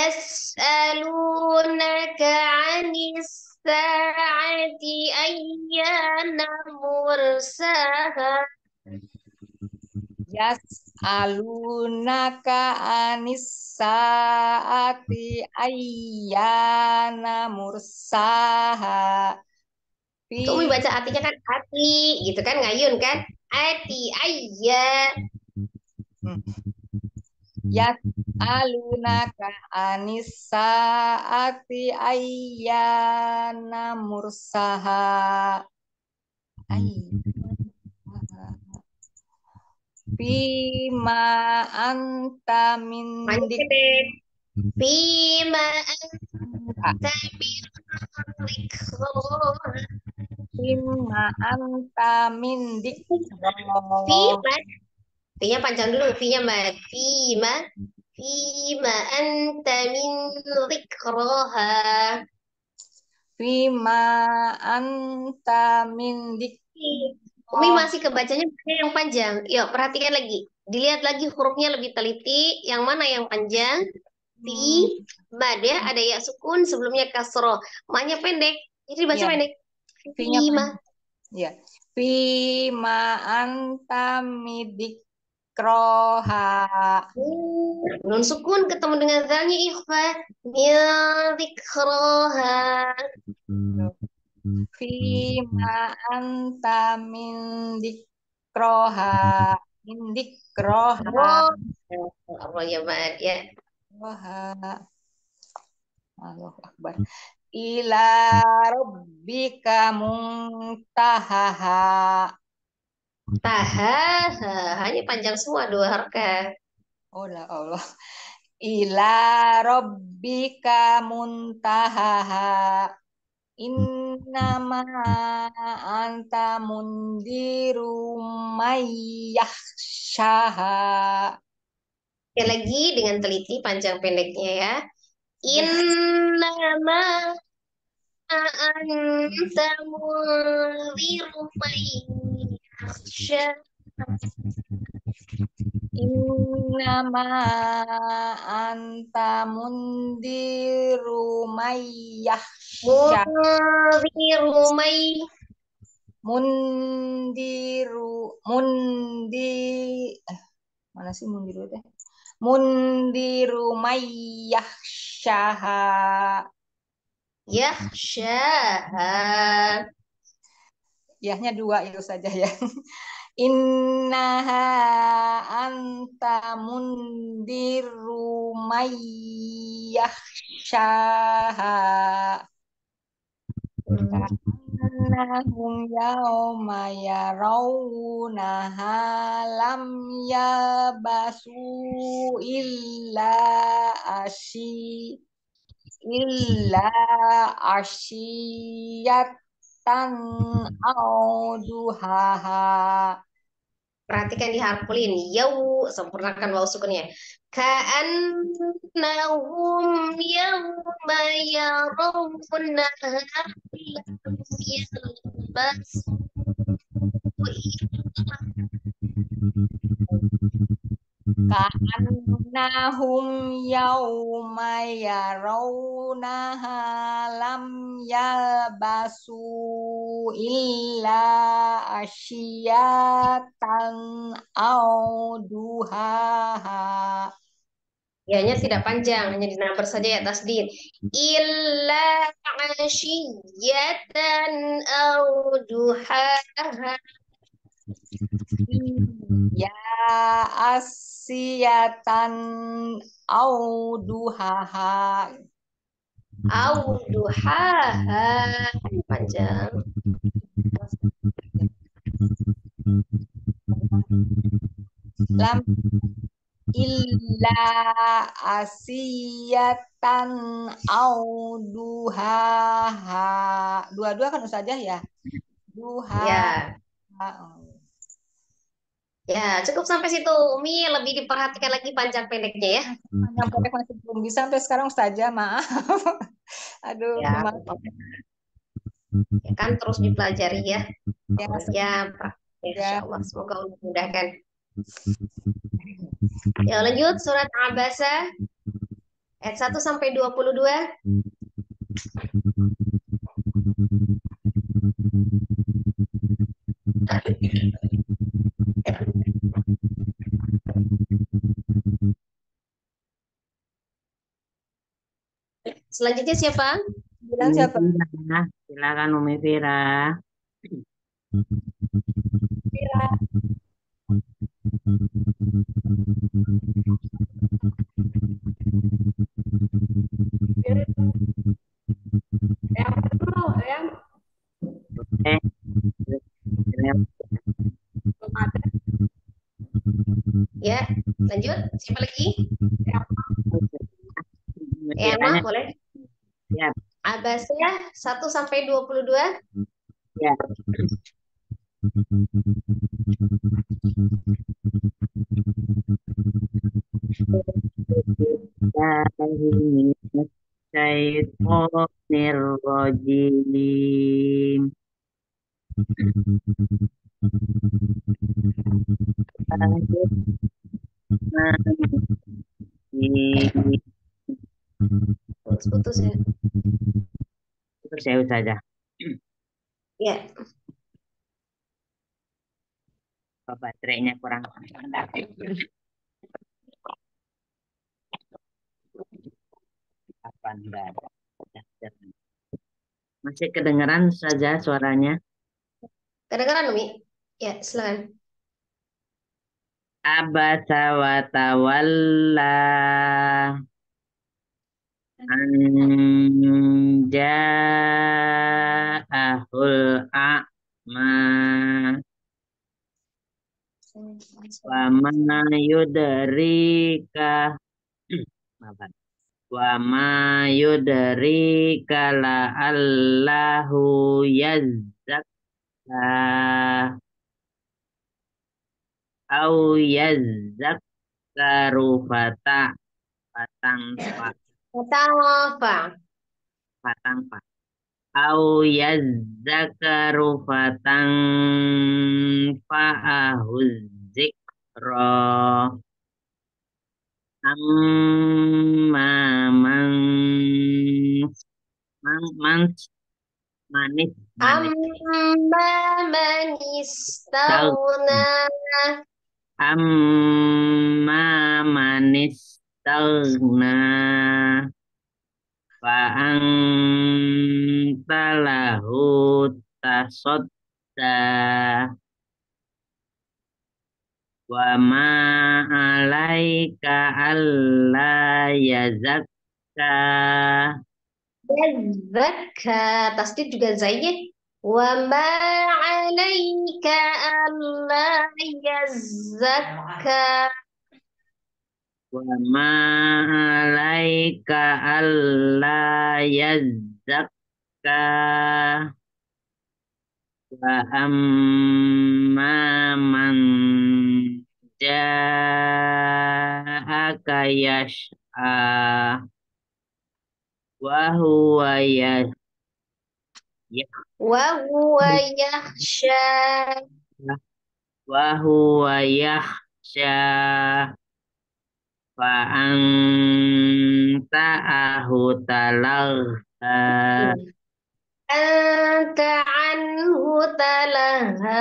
Yas'alunaka 'anis sa'ati ayyana mursaha. Yas'alunaka anis saati ayyana mursaha. Umi baca artinya kan ati gitu kan ngayun kan? Ati ayya. Yas'alunaka anis saati ayyana mursaha. Fima anta min Fima anta min Fima anta min Fima. Fima panjang dulu. Fima mbak. Fima anta min dzikroha. Fima anta min Umi masih kebacanya yang panjang. Yuk, perhatikan lagi. Dilihat lagi hurufnya lebih teliti. Yang mana yang panjang? Fi, mad ya. Ada ya sukun, sebelumnya kasroh. Maknya pendek. Jadi baca Ya. pendek. Fima. Fima. Ya. Fima anta midikroha. Nun sukun ketemu dengan zalnya ikhfa. Dzikroha. Fima anta min dikroha. Min dikroha. Allah ya, Mat, ya. Allahu Akbar. ila rabbika muntahaha. Taha, hanya panjang semua dua harakat. Oh la Allah. Ila rabbika muntahaha. Innama anta mundiru mayyahsyaha. Sekali lagi dengan teliti panjang pendeknya ya. Innama anta munziru man yakhsha. Innama anta mundiru mayyahsyaha. Munziru man mana sih mundiru teh? Mundiru mayyahsyaha. yakhshaha. Yahnya dua itu saja ya. Innaha anta mundiru mayyahsyaha. Ka'annahum yawma yarawnaha lam yabasu illa asyiyatan au duhaha. Perhatikan di harfulin. Yau, sempurnakan waw sukunnya. Ka'annahum yawma yarawna yalbasu Ka'annahum yawma yarawnaha lam yalbasu illa asyiyatan au duhaha. Ya-nya tidak panjang, hanya dinabar saja ya tasdid. Illa asyiyatan au duhaha. Ya asyiyatan au duhaha. Au duhaha. Panjang. Lam illa asiyatan au duhaha. Dua-dua kan saja ya. Duha. Ya. Ya, cukup sampai situ. Umi lebih diperhatikan lagi panjang pendeknya ya. Panjang pendek masih belum bisa sampai sekarang saja, maaf. Aduh, Ya, maaf. ya kan terus dipelajari ya. Ya, Ya, Pak. Insya ya. Allah, semoga Allah mudahkan. Ya, lanjut surat Abasa ayat 1 sampai 22. Selanjutnya siapa? Bilang siapa? Silakan Umi Fira. Fira. Ya, lanjut. Siapa lagi? Emma, boleh? Ya. Abasa 1 sampai 22. Ya. Syaitonirrojim. Putus ya. Terus ya saja. Ya. Baterainya kurang. Masih kedengaran saja suaranya? Kedengaran, Umi? Ya, silakan. Abasa wa tawalla. Anja'ahul a'ma wa ma yudrika apa? Wa ma yudrika la allahu yazzakka au yazzakkaru fatang Tafa. fa au yazzakaru fatang fa'ahuz zikra amma man manis Amma man tau istaghna. amma manis tauna fa anta lahu tasodda wa ma alaika alla yazakka Yazakka. Tasdid juga zaid. Wa ma 'alaika alla yazakka. wa ma alaika alla yazakka wa amma man ja'aka yash'a wa huwa Wa huwa yakhsha. yakhsha fa anta ahu talagha Anta anhu talaha.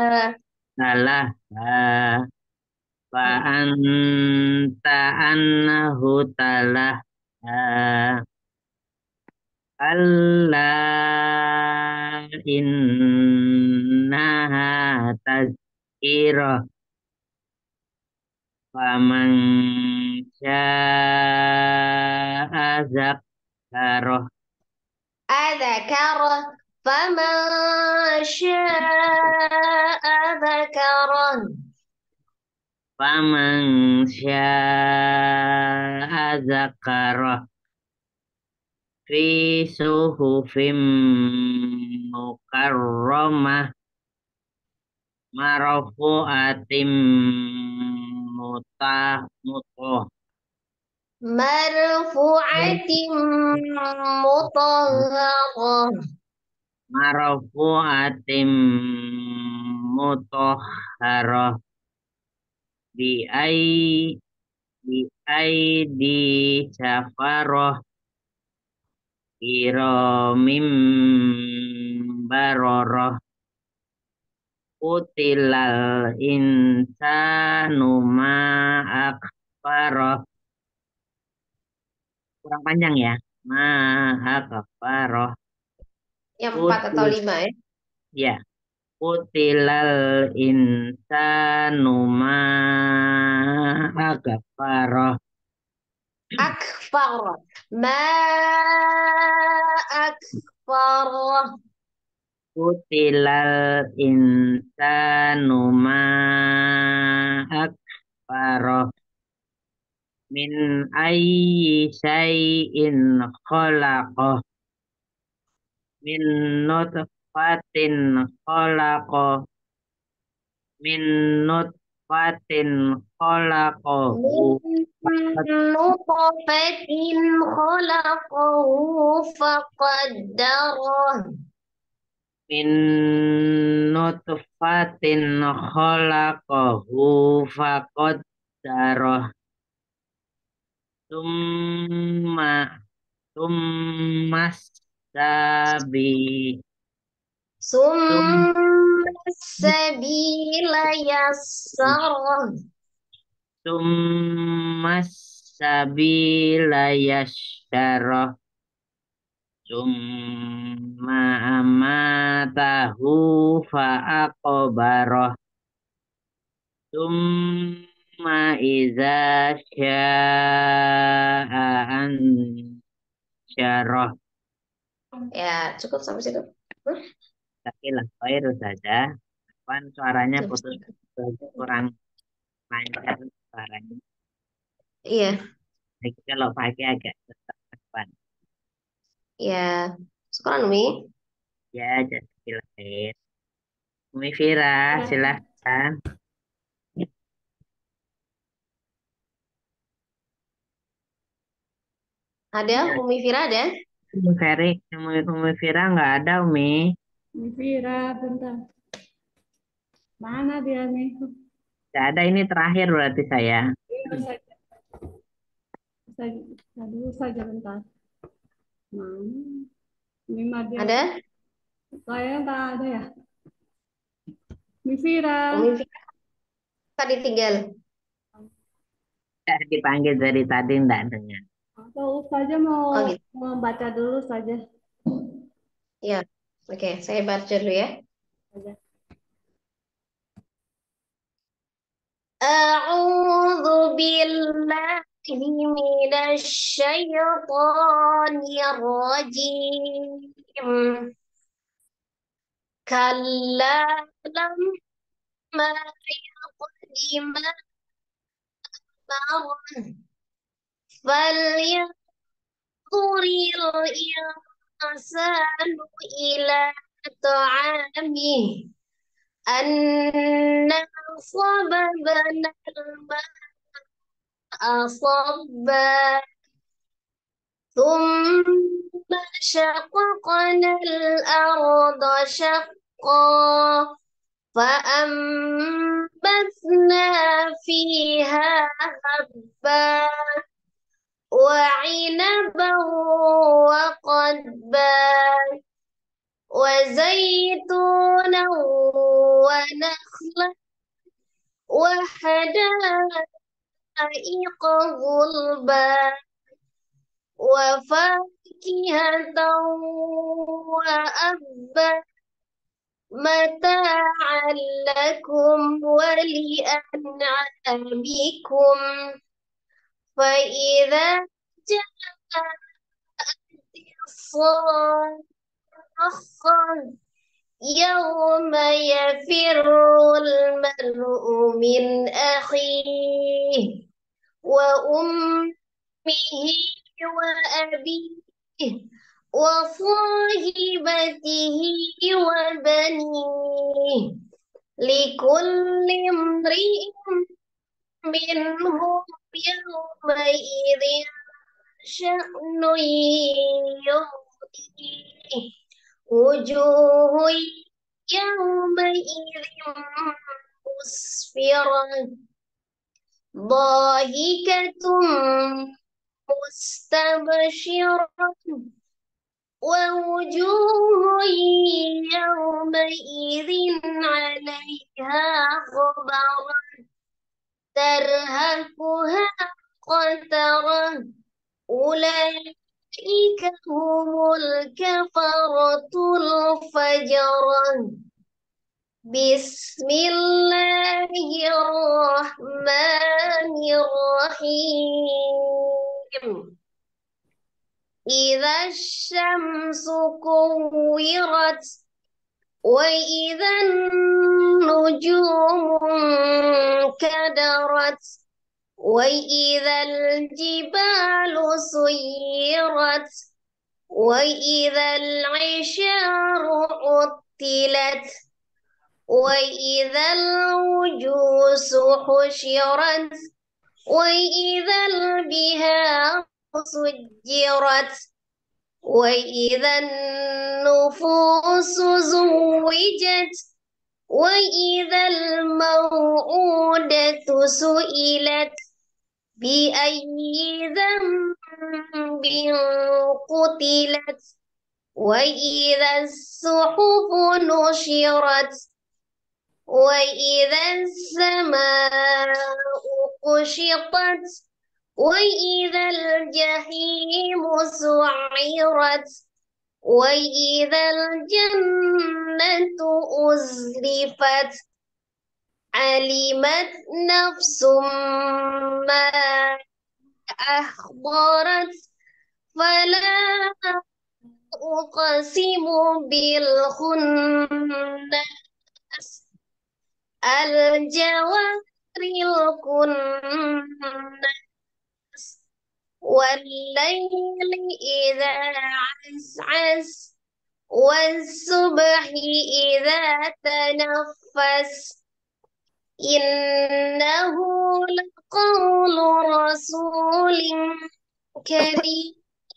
fa anta anhu talagha Allah innaha tazkirah faman syaa zakkarah Adzakara. Faman syaa dzakara. faman syaa zakkarah fi suhufim mukarramah marfu'atim mutah Marfu'atin mutahharah. marfu'atim mutahharah bi ai bi aidi safarah kiramim bararah utilal insanu ma akfarah kurang panjang ya ma akfarah Yang 4 atau 5 ya. ya utilal insanu ma akfarah Akfar. Ma akfar. utilal insanu ma akfarah min ayyi syai'in khalaqah min nutfatin khalaqah min nutfatin khalaqahu Min nutfatin khalaqahu faqaddarah. min nutfatin khalaqahu faqaddarah summa summas sabi sum Summa sabila yassarah. summas sabila yasyarah summa amatahu fa'aqbarah summa iza sya'a isyarah. Ya, cukup sampai situ. Sakilah khairu saja. Kan suaranya Jam putus, setengah. kurang lancar suaranya. Iya, Jadi kalau pakai agak tetap depan. ya. Sekarang Umi. Ya, jazakallah khair. Umi Fira, Ya. silahkan. Ada Umi Fira ada? Umi Fira nggak ada, Umi. Mifira, bentar. Mana dia nih? Nggak ada, ini terakhir berarti saya. Iya, saja. Dulu saja bentar. Mana? Ini mah dia. Ada? Saya nggak ada ya. Mifira. Umi Fira tadi tinggal. Ya, dipanggil dari tadi nggak dengar. Atau saja mau Oh gitu. membaca dulu saja. Ya. Oke, saya baca dulu ya. Saja. أعوذ بالله من الشيطان الرجيم كلا لما يقض ما أمره فلينظر الإنسان إلى طعامه أنا صببنا الماء صبا ثم شققنا الأرض شقا فأنبتنا فيها حبا وعنبا وقضبا وزيتونا ونخلا وحدائق غلبا وفاكهة وأبا متاعا لكم ولأنعامكم فإذا جاءت الصاخة يوم يفر المرء من أخيه وأمه وأبيه وصاحبته وبنيه لكل امرئ منهم يومئذ شأن يغنيه وجوه يومئذ مسفرة ضاحكة مستبشرة ووجوه يومئذ عليها غبرة ترهقها قترة أولئك هم الكفرة الفجرة بسم الله الرحمن الرحيم إذا الشمس كورت وإذا النجوم انكدرت وإذا الجبال سيرت وإذا العشار عطلت وإذا الوجوس حشرت وإذا البهار سجرت وإذا النفوس زوجت وإذا الموءودة سئلت بأي ذنب قتلت وإذا الصحف نشرت وإذا السماء كشطت وإذا الجحيم سعرت وإذا الجنة أزلفت علمت نفس ما أحضرت فلا أقسم بالخنس الجوار الكنس والليل إذا عسعس والصبح إذا تنفس إنه لقول رسول كريم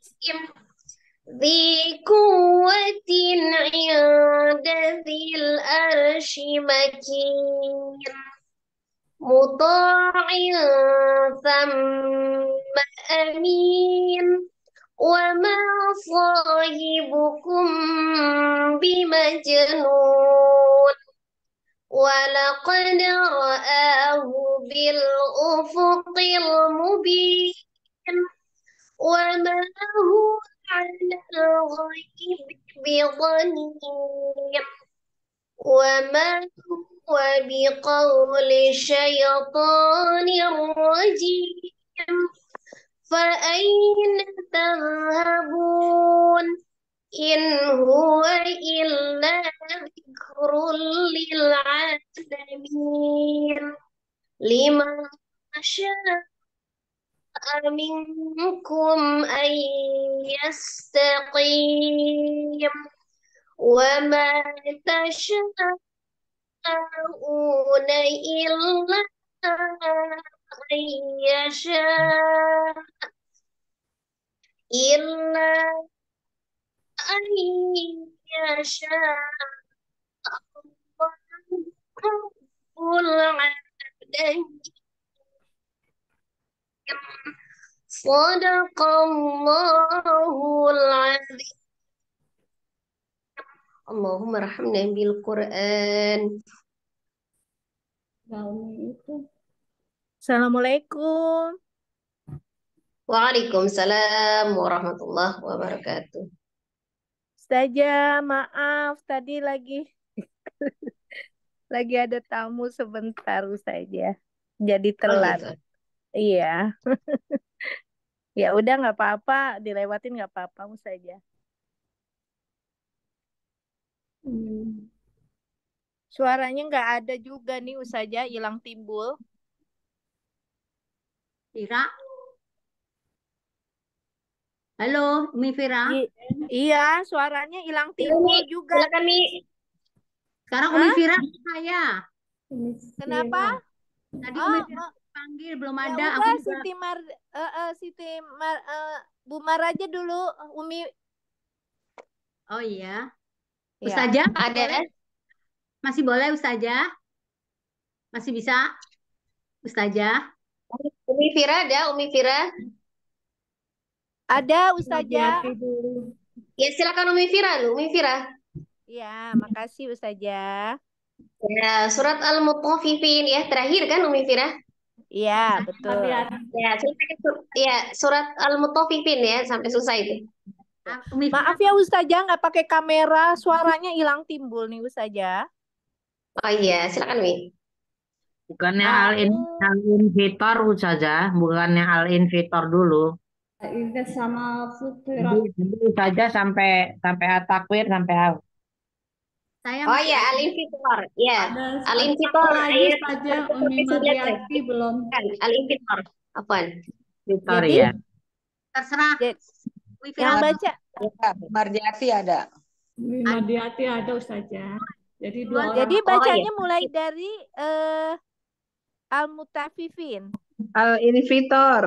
ذي قوة عند ذي الأرش مكين مطاع ثم أمين وما صاحبكم بمجنون ولقد رآه بالأفق المبين وما هو على الغيب بضنين وما هو بقول شيطان رجيم فأين تذهبون إن هو إلا ذكر للعالمين لمن شاء منكم أن يستقيم وما تشاءون إلا أن يشاء إلا أن يشاء الله رب العالمين صدق الله العظيم اللهم ارحمنا بالقرآن Assalamualaikum. Waalaikumsalam warahmatullahi wabarakatuh. Ustazah, maaf tadi lagi ada tamu sebentar Ustazah. Jadi Oh telat. gitu. Iya. Ya udah nggak apa-apa, dilewatin nggak apa-apa Ustazah. Suaranya nggak ada juga nih Ustazah, hilang timbul. Fira. Halo, Umi Fira. Iya, suaranya hilang Mi, timbul juga. silakan Mi. Sekarang Hah? Umi Fira saya. Kenapa? Tadi Umi Fira panggil belum Ya ada. udah Aku Bu Mar aja dulu, Umi. Oh iya. Ya. Ustazah, Ada. masih boleh Ustazah? Masih bisa? Ustazah? Umi Fira ada, Umi Fira. Ada Ustazah. Ya silakan Umi Fira, Umi Fira. Ya, makasih Ustazah. Ya, surat Al-Mutaffifin ya terakhir kan Umi Fira? Iya, betul. Ya, surat Al-Mutaffifin ya sampai selesai itu. Maaf ya Ustazah, nggak pakai kamera, suaranya hilang timbul nih Ustazah. Oh iya, silakan Mi. Bukannya al-invitor saja, bukannya al-invitor dulu. Ingat sama Jadi saja sampai at-takwir sampai Oh ya, Al-Infitor. Ya, Al-Infitor ayat saja Umi 1-9. Mariati belum. Al-Infitor. Apaan? Invitor Jadi, ya. Terserah. Yang baca. Marjati ada. Umi Mariati ada Ustazah. Jadi dua orang. Jadi bacanya mulai dari Al-Mutaffifin. Al-Invitor.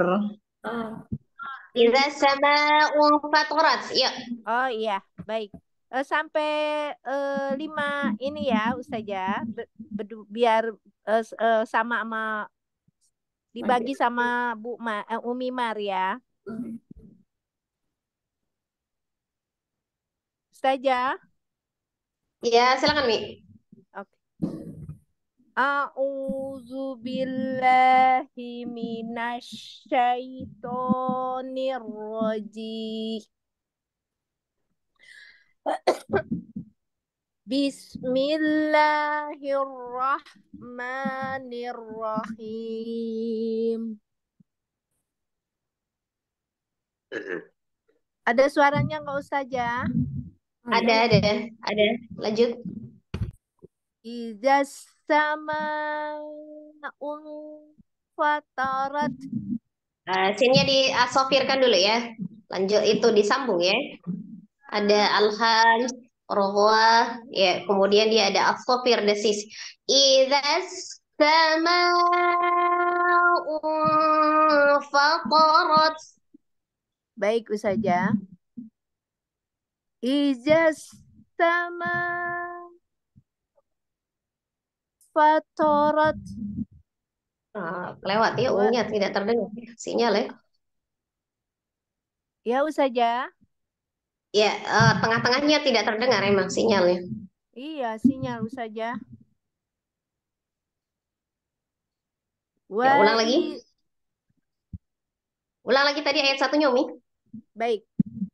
Idza sama'un fatorat. Ya. Oh iya, baik. Sampai 5 ini ya Ustazah, biar sama dibagi sama Umi Mar ya. Ustazah. Ya, silakan Mi. Oke. A'udzu billahi minasyaitonir rajim. Bismillahirrahmanirrahim. Ada suaranya nggak Ustazah? Ada. Lanjut. Iza sama fatarat. Sinnya diasofirkan dulu ya. Lanjut itu disambung ya. Ada alham, rohwa, ya. Kemudian dia ada asofir desis. Idas sama fatarat. Baik Ustazah. Iza sama fatarat. Lewat ya, nya tidak terdengar sinyal ya. Ya Ustazah. Ya, tengah-tengahnya tidak terdengar emang sinyalnya. Iya, sinyal Ustazah. Ya, ulang lagi. Ulang lagi tadi ayat 1-nya, Umi. Baik.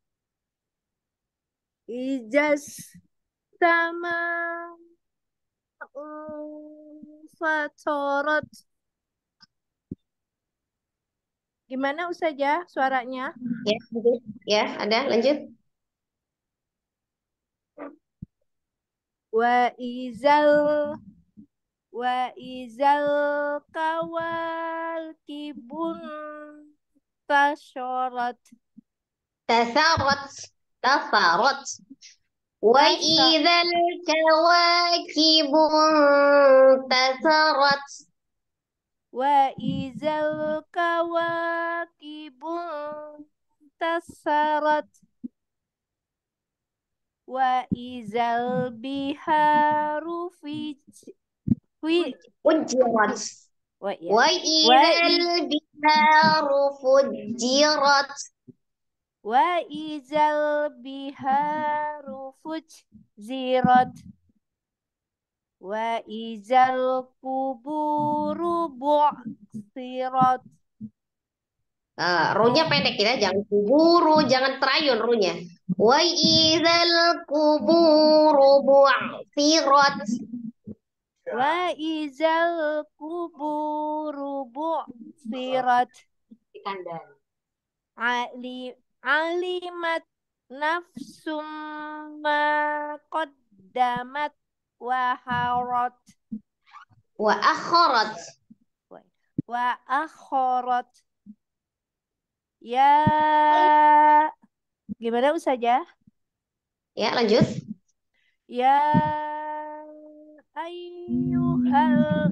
Ijas sama fatorot. Gimana Ustazah suaranya? Ya, lanjut. Ya, ada, lanjut. Wa izal kawal kibun tasyarat. Tasarat. Wa idzal kawakibu tasarat. Wa izal kawakibun tasarat. Wa izal biharu Fujirat. Wa idzal biharu fujirat. Wa izal biharu fujirat. Wa izal kuburu bu'sirat. Runya pendek ya, jangan kuburu, jangan terayun runya. Wa idzal kuburu bu'sirat. Wa izal kuburu bu'sirat. Alimat nafsum ma qaddamat wa harat. Wa akharat. Wa akharat. Ya, gimana Ustazah? Ya, lanjut. Ya ayyuhal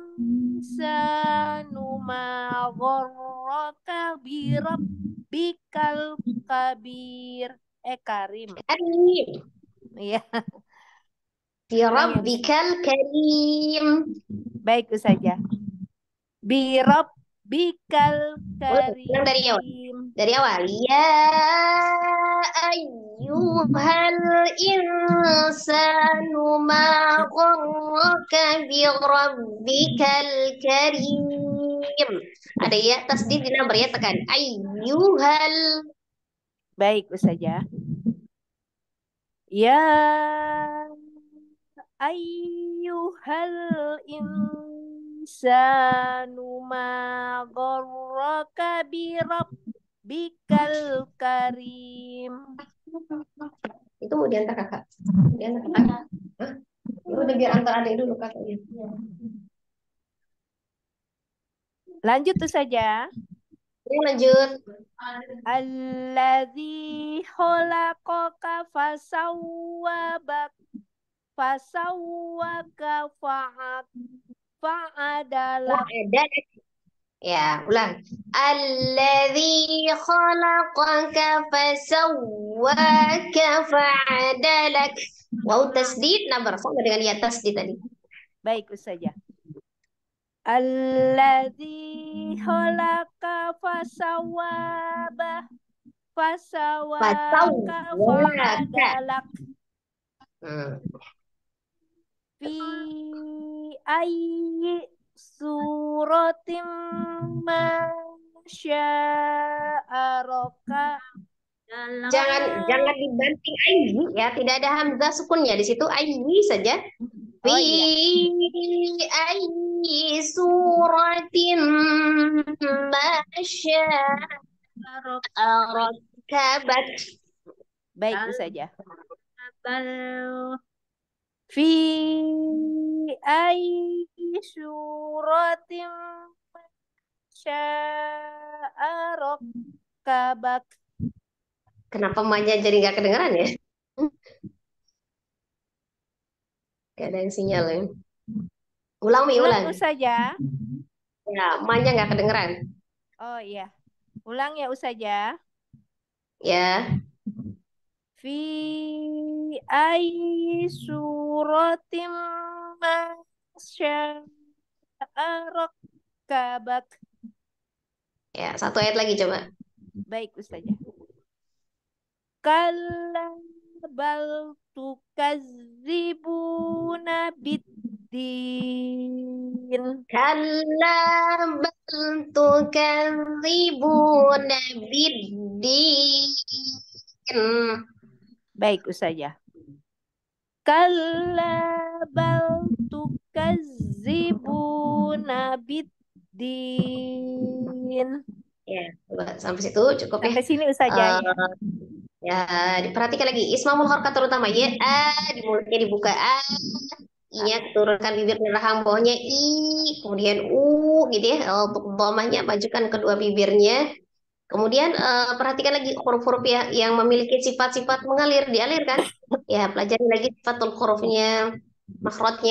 insanu ma gharraka bi rabbikal kabir. Karim. Karim. Iya. Bi rabbikal karim. Baik Ustazah. Bi rabbikal karim. Dari awal. Ya ayyuhal insanu ma gharraka bi rabbikal karim. Ada ya, tasdid di number ya, tekan. Ayyuhal. Baik Ustazah. Ya ayyuhal insanu ma gharraka bi rabbikal karim. Itu mau diantar kakak. Diantar kakak. Hah? Udah biar antar adik dulu kakaknya. Lanjut tuh saja. Lanjut. Alladzi khalaqaka fasawwaka fa'adalak. Ya, ulang. Alladzi khalaqaka fasawwaka fa'adalak. Wow, tasdid number sama dengan ya tasdid tadi. Baik, Ustazah. Alladzi khalaqa fasawwaka fa'adalak. Fi ayyi suratim ma sya'araka. Jangan dibanting ayyi ya, tidak ada hamzah sukunnya di situ, ayyi saja. Fi ayyi suratim ma sya'araka. Kabat. Baik, Ustazah. Bal Fi ai suratim sya'arok kabak. Kenapa emaknya jadi nggak kedengeran ya? Gak ada yang sinyal ya. Ulang, Mi, Ulang, ulang. Ustazah. Ya, emaknya nggak kedengeran. Oh iya. Ulang ya, Ustazah. Ya. Fi ai suratim sya'arok kabak. Ya, satu ayat lagi coba. Baik, Ustazah. Kalla bal tukazzibuna biddin. Kalla bal tukadzibuna biddin. Baik, Ustazah. Kalla bal tukazzibuna biddin. Ya, coba sampai situ cukup ya. Sampai sini Ustazah ya. Ya, diperhatikan lagi. Ismamul harakat terutama ya. Di mulutnya dibuka I-nya turunkan bibir dan rahang bawahnya I, kemudian gitu ya. Untuk dhamanya majukan kedua bibirnya. Kemudian perhatikan lagi huruf-huruf yang memiliki sifat-sifat mengalir, dialirkan. Ya, pelajari lagi sifatul hurufnya, makhrajnya.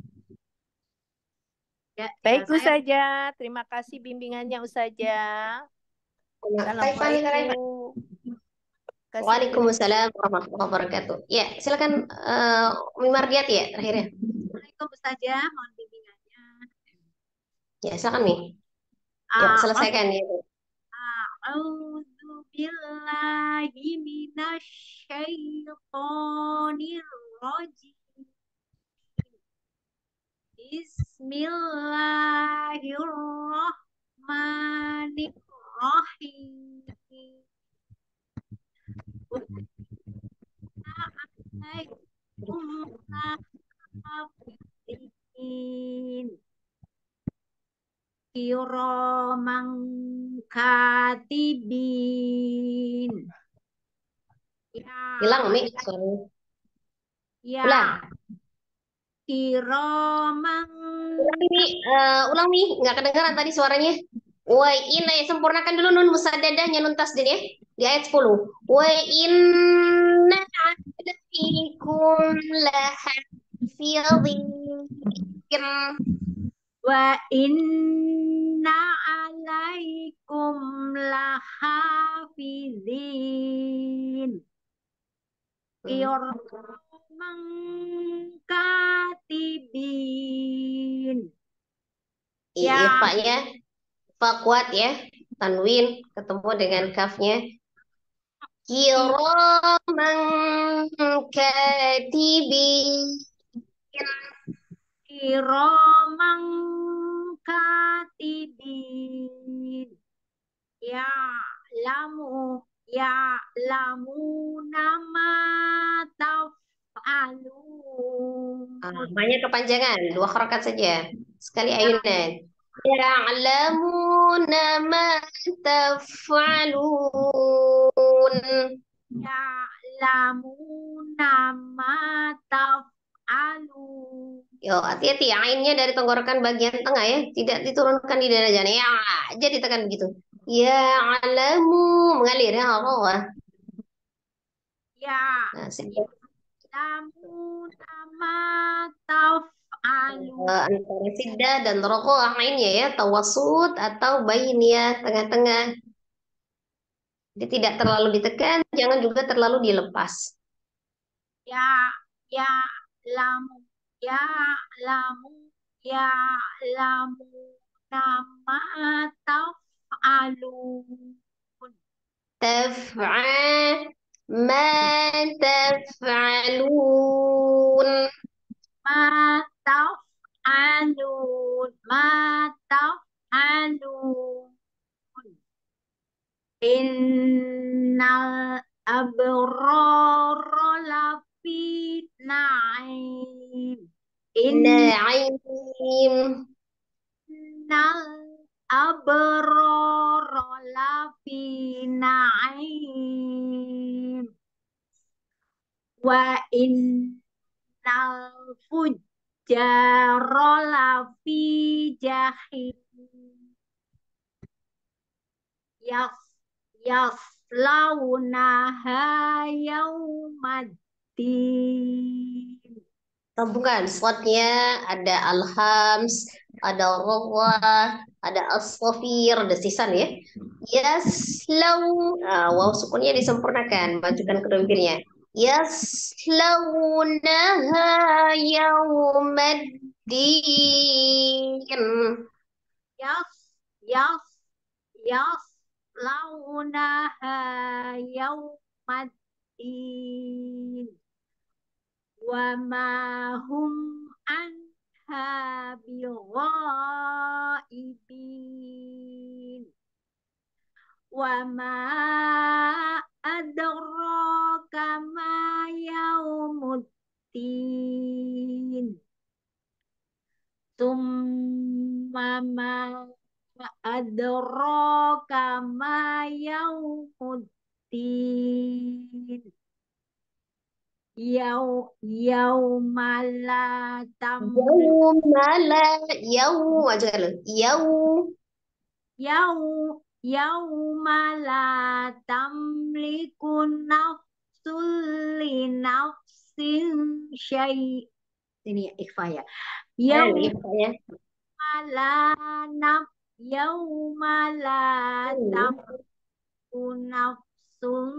ya, Baik, tinggal saya. Ustazah. Terima kasih bimbingannya, Ustazah. Kaifan nih, Kaifan. Assalamualaikum. Kasih Waalaikumsalam warahmatullahi wabarakatuh. Ya, silakan Umi Mardiat ya terakhirnya. Assalamualaikum Ustazah, mohon bimbingannya. Ya, silakan nih. Yuk, selesaikan ya. A'udzu billahi minasyaitonir rajim. Bismillahirrahmanirrahim. Kiraman katibin. Hilang, Mi, suaranya. Ya. Ulang. Kiraman. Ulang, Mi. Nggak kedengaran tadi suaranya. Wa inna, sempurnakan dulu nun musaddadahnya, nun tasdid ya. Di ayat 10. Wa inna alaikum lahafidhin. Wa inna alaikum lahafizin. Kiraman katibin. Iya, Pak-nya Fa kuat ya. Tanwin ketemu dengan kafnya. Kiraman katibin. Kiraman katibin. Ya lamu nama taf'alun. Banyak kepanjangan, 2 harokat saja. Sekali ayunan. Ya'lamuna ma taf'alun. Ya'lamuna ma taf'alun. Yo, hati-hati ainnya dari tenggorokan bagian tengah ya, tidak diturunkan di dada jana. Ya, aja ditekan begitu. Ya'lamu mengalir ya Allah. Nah, Ya'lamuna ma taf'alun. antara siddah dan rokoah ainnya ya, tawasud atau bain ya, tengah-tengah. Jadi tidak terlalu ditekan, jangan juga terlalu dilepas. Ya'lamu nama taf'alun. Ma taf'alun. Ma taf'alun. Innal abrara lafi na'im. Na'im. Innal abrara lafi na'im wa innal fujjara lafi jahim yas yaslaunaha yaumaddin. Bukan, slotnya ada alhams, ada rawah, ada as-safir, ada sisan ya. Yaslau, waw sukunnya disempurnakan, majukan kedua bibirnya. Yaslaunaha yaumaddin. Yas yas yaslaunaha yaumaddin wa ma hum anha bighaibin wa ma adraka ma yaumuddin summa ma adraka ma yaumuddin yaumala Yaumala, aja lo. yaumala tamliku nafsul li nafsin syai' ini ya ikhfa ya yaumala tamliku nafsun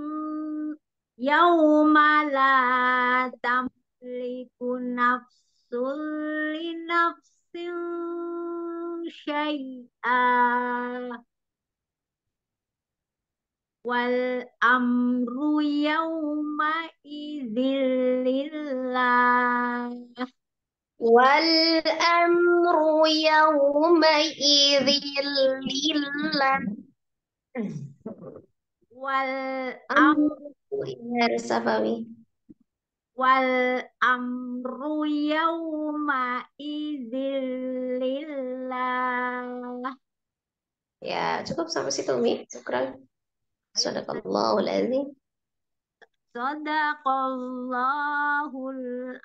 yaumala tamliku nafsul li nafsin syai'a wal amru yauma idzillillah Wal amru yawma idzillillah. wal amru Harus sabawi. wal amru yauma idzillillah. Ya, cukup sampai situ, Mi. Syukran. Sadaqallahul azim. Sadaqallahul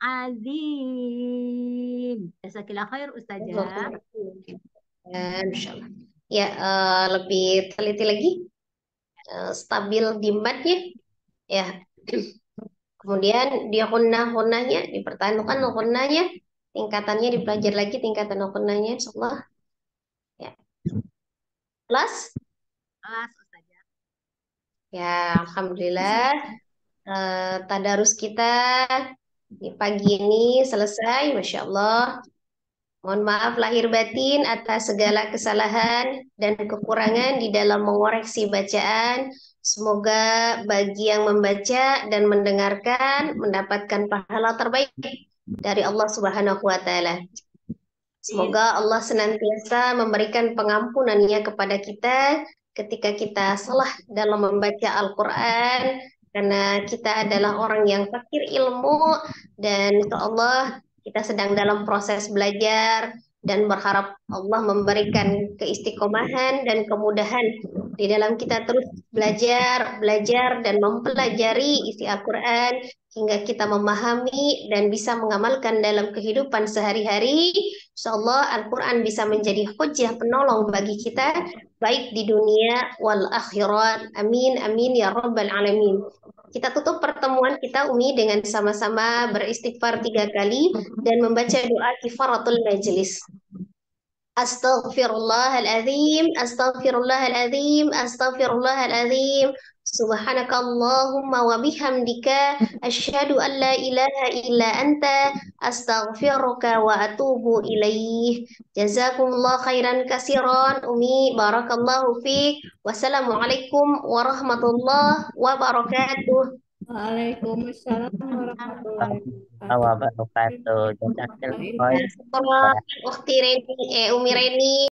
azim. Jazakallah khair Ustazah. Insyaallah. Ya, lebih teliti lagi. Stabil di matnya. Ya. Kemudian di hunnah-hunnahnya dipertahankan hunnahnya, tingkatannya dipelajari lagi tingkatan hunnahnya insyaallah. Ya. Kelas? Kelas Ustazah. Ya, alhamdulillah. Tadarus kita di pagi ini selesai, Masya Allah. Mohon maaf lahir batin atas segala kesalahan dan kekurangan di dalam mengoreksi bacaan. Semoga bagi yang membaca dan mendengarkan mendapatkan pahala terbaik dari Allah Subhanahu wa Ta'ala. Semoga Allah senantiasa memberikan pengampunannya kepada kita ketika kita salah dalam membaca Al-Quran, karena kita adalah orang yang fakir ilmu dan insya Allah kita sedang dalam proses belajar dan berharap Allah memberikan keistiqomahan dan kemudahan di dalam kita terus belajar dan mempelajari isi Al-Quran hingga kita memahami dan bisa mengamalkan dalam kehidupan sehari-hari. InsyaAllah Al-Quran bisa menjadi hujjah penolong bagi kita baik di dunia wal akhirat. Amin, amin ya rabbal alamin. Kita tutup pertemuan kita Umi dengan sama-sama beristighfar 3 kali dan membaca doa kifaratul majlis. Astaghfirullahaladzim, astaghfirullahaladzim, astaghfirullahaladzim. Subhanakallahumma wa bihamdika asyhadu an la ilaha illa anta astaghfiruka wa atubu ilaih. Jazakumullah khairan kasiran. Umi barakallahu fiik. Wassalamualaikum warahmatullahi wabarakatuh. Waalaikumsalam warahmatullahi wabarakatuh. Jazakallah Umi Reni.